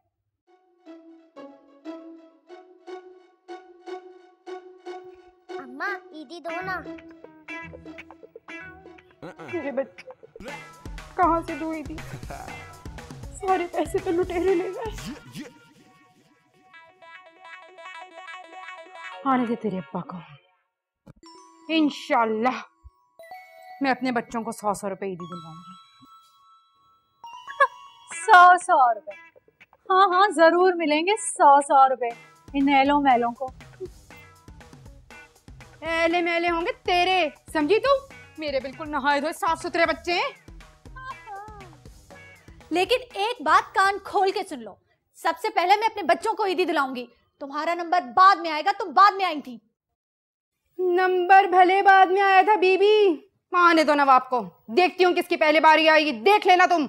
अम्मा ईदी दो ना। मेरे बच्चे कहाँ से दूँ ईदी? सारे पैसे तो लुटेरे ले गए। आने दे तेरे अब्बा को। इंशाल्लाह मैं अपने बच्चों को 100 रुपए ईदी दिलवाऊंगी। 100 रुपए? हाँ जरूर मिलेंगे 100 रुपए इन एलों मैलों को। एले मेले होंगे तेरे, समझी तू? मेरे बिल्कुल नहाए धोए साफ सुथरे बच्चे हैं। लेकिन एक बात कान खोल के सुन लो, सबसे पहले मैं अपने बच्चों को ईदी दिलाऊंगी। तुम्हारा नंबर बाद में आएगा, तुम बाद में आई थी। नंबर भले बाद में आया था बीबी, आने दो नवाब को, देखती हूँ किसकी पहली बारी आएगी, देख लेना तुम।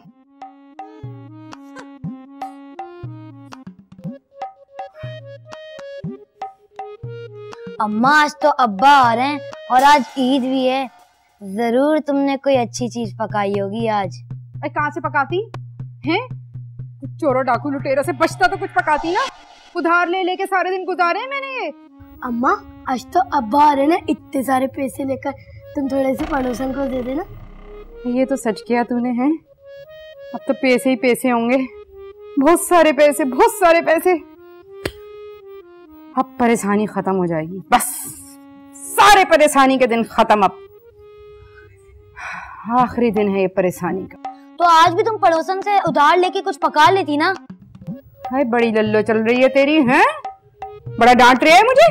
अम्मा आज तो अब्बा आ रहे हैं और आज ईद भी है, जरूर तुमने कोई अच्छी चीज पकाई होगी आज। अरे कहाँ से पकाती हैं? चोरों डाकू लुटेरों से बचता तो कुछ पकाती ना, उधार ले लेके सारे दिन गुजारे हैं मैंने। अम्मा आज तो अब्बा आ रहे ना, इतने सारे पैसे लेकर, तुम थोड़े से पड़ोसन को दे देना। ये तो सच किया तूने, हैं? अब तो पैसे ही पैसे होंगे। बहुत सारे पैसे, बहुत सारे पैसे। अब परेशानी खत्म हो जाएगी, बस सारे परेशानी के दिन खत्म। अब आखिरी दिन है ये परेशानी का। तो आज भी तुम पड़ोसन से उधार लेके कुछ पका लेती ना। हाय बड़ी लल्लो चल रही है तेरी, हैं? बड़ा डांट रही है मुझे।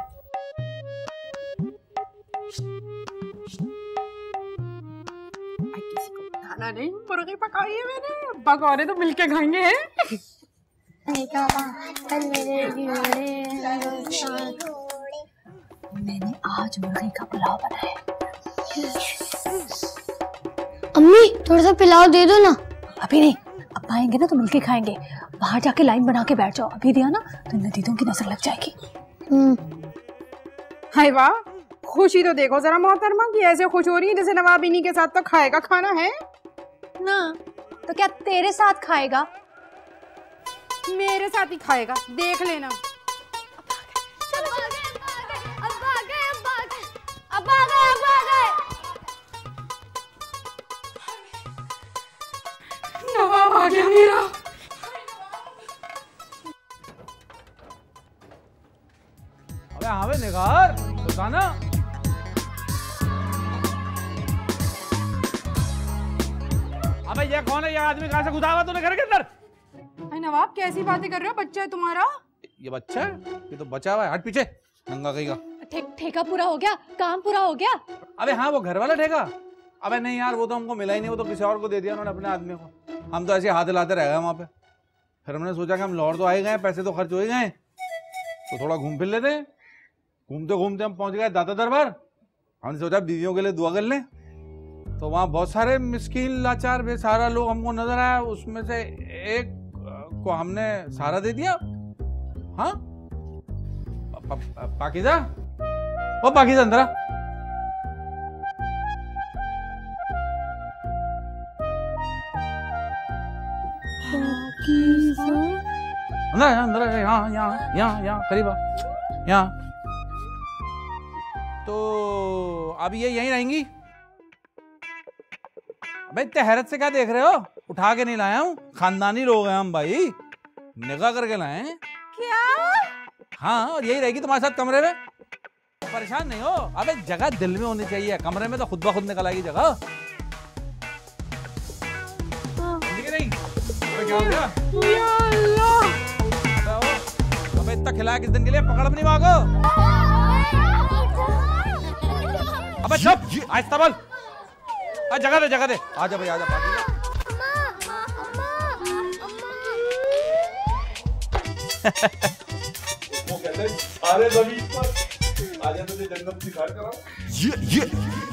किसी को बताना नहीं, मुर्गी पकाई है मैंने, पकौड़े तो मिलके खाएंगे हैं। मैंने आज मुर्गी का पुलाव बनाया। अम्मी थोड़ा सा पुलाव दे दो ना। अभी नहीं, अब आएंगे ना तो मिलके खाएंगे। बाहर जाके लाइन बना के बैठ जाओ, अभी दिया ना तो नतीजों की नजर लग जाएगी। हाय वाह, खुशी तो देखो जरा मोहतरमा की, ऐसे खुश हो रही है जैसे नवाब इन्हीं के साथ तो खाएगा खाना है ना। तो क्या तेरे साथ खाएगा? मेरे साथ ही खाएगा, देख लेना। नवाब आ गया मेरा। अबे हाँ बे निगार, बताना। अबे ये कौन है? ये आदमी कहाँ से घुसा हुआ तूने घर के अंदर? नवाब कैसी बातें कर रहे हो? बच्चा है तुम्हारा? ये बच्चा है? ये तो बचा हुआ है। हट पीछे, नंगा कहीं का। ठेका पूरा हो गया, काम पूरा हो गया। अबे हाँ, वो घर वाला ठेका। अबे नहीं यार, वो तो हमको मिला ही नहीं, वो तो किसी और को दे दिया उन्होंने, अपने आदमी को। हम तो ऐसे हाथ हिलाते रह गए वहाँ पे। फिर हमने सोचा कि हम लाहौर तो आए गए, पैसे तो खर्च हो ही गए, तो थोड़ा घूम फिर लेते। घूमते घूमते हम पहुंच गए दाता दरबार। हमने सोचा बीवियों के लिए दुआ कर लें, तो वहाँ बहुत सारे मिस्कीन लाचार बेसहारा लोग हमको नजर आया। उसमें से एक को हमने सहारा दे दिया। हाँ पाकिजा, ओ पाकिजा अंदर आ। अंदर अंदर, यहाँ यहाँ यहाँ यहाँ करीब आ, यहाँ। तो अब ये यहीं रहेंगी। अबे इतने हैरत से क्या देख रहे हो? उठा के नहीं लाया हूँ, खानदानी लोग हैं हम भाई, निगाह करके लाए हैं। क्या? हाँ, और यही रहेगी तुम्हारे साथ कमरे में। परेशान नहीं हो। अबे जगह दिल में होनी चाहिए, कमरे में तो खुद ब खुद निकल आएगी जगह। नहीं क्या हो गया? अबे इतना खिलाया किस दिन के लिए? पकड़ अपनी माँ को। अबे चुप, आहिस्ता बोल। जगह दे, जगह दे। आजा भाई, आजा पाकी। वो कहते हैं सारे जमीन पर आजा, तुझे जन्नत दिखा कराऊं।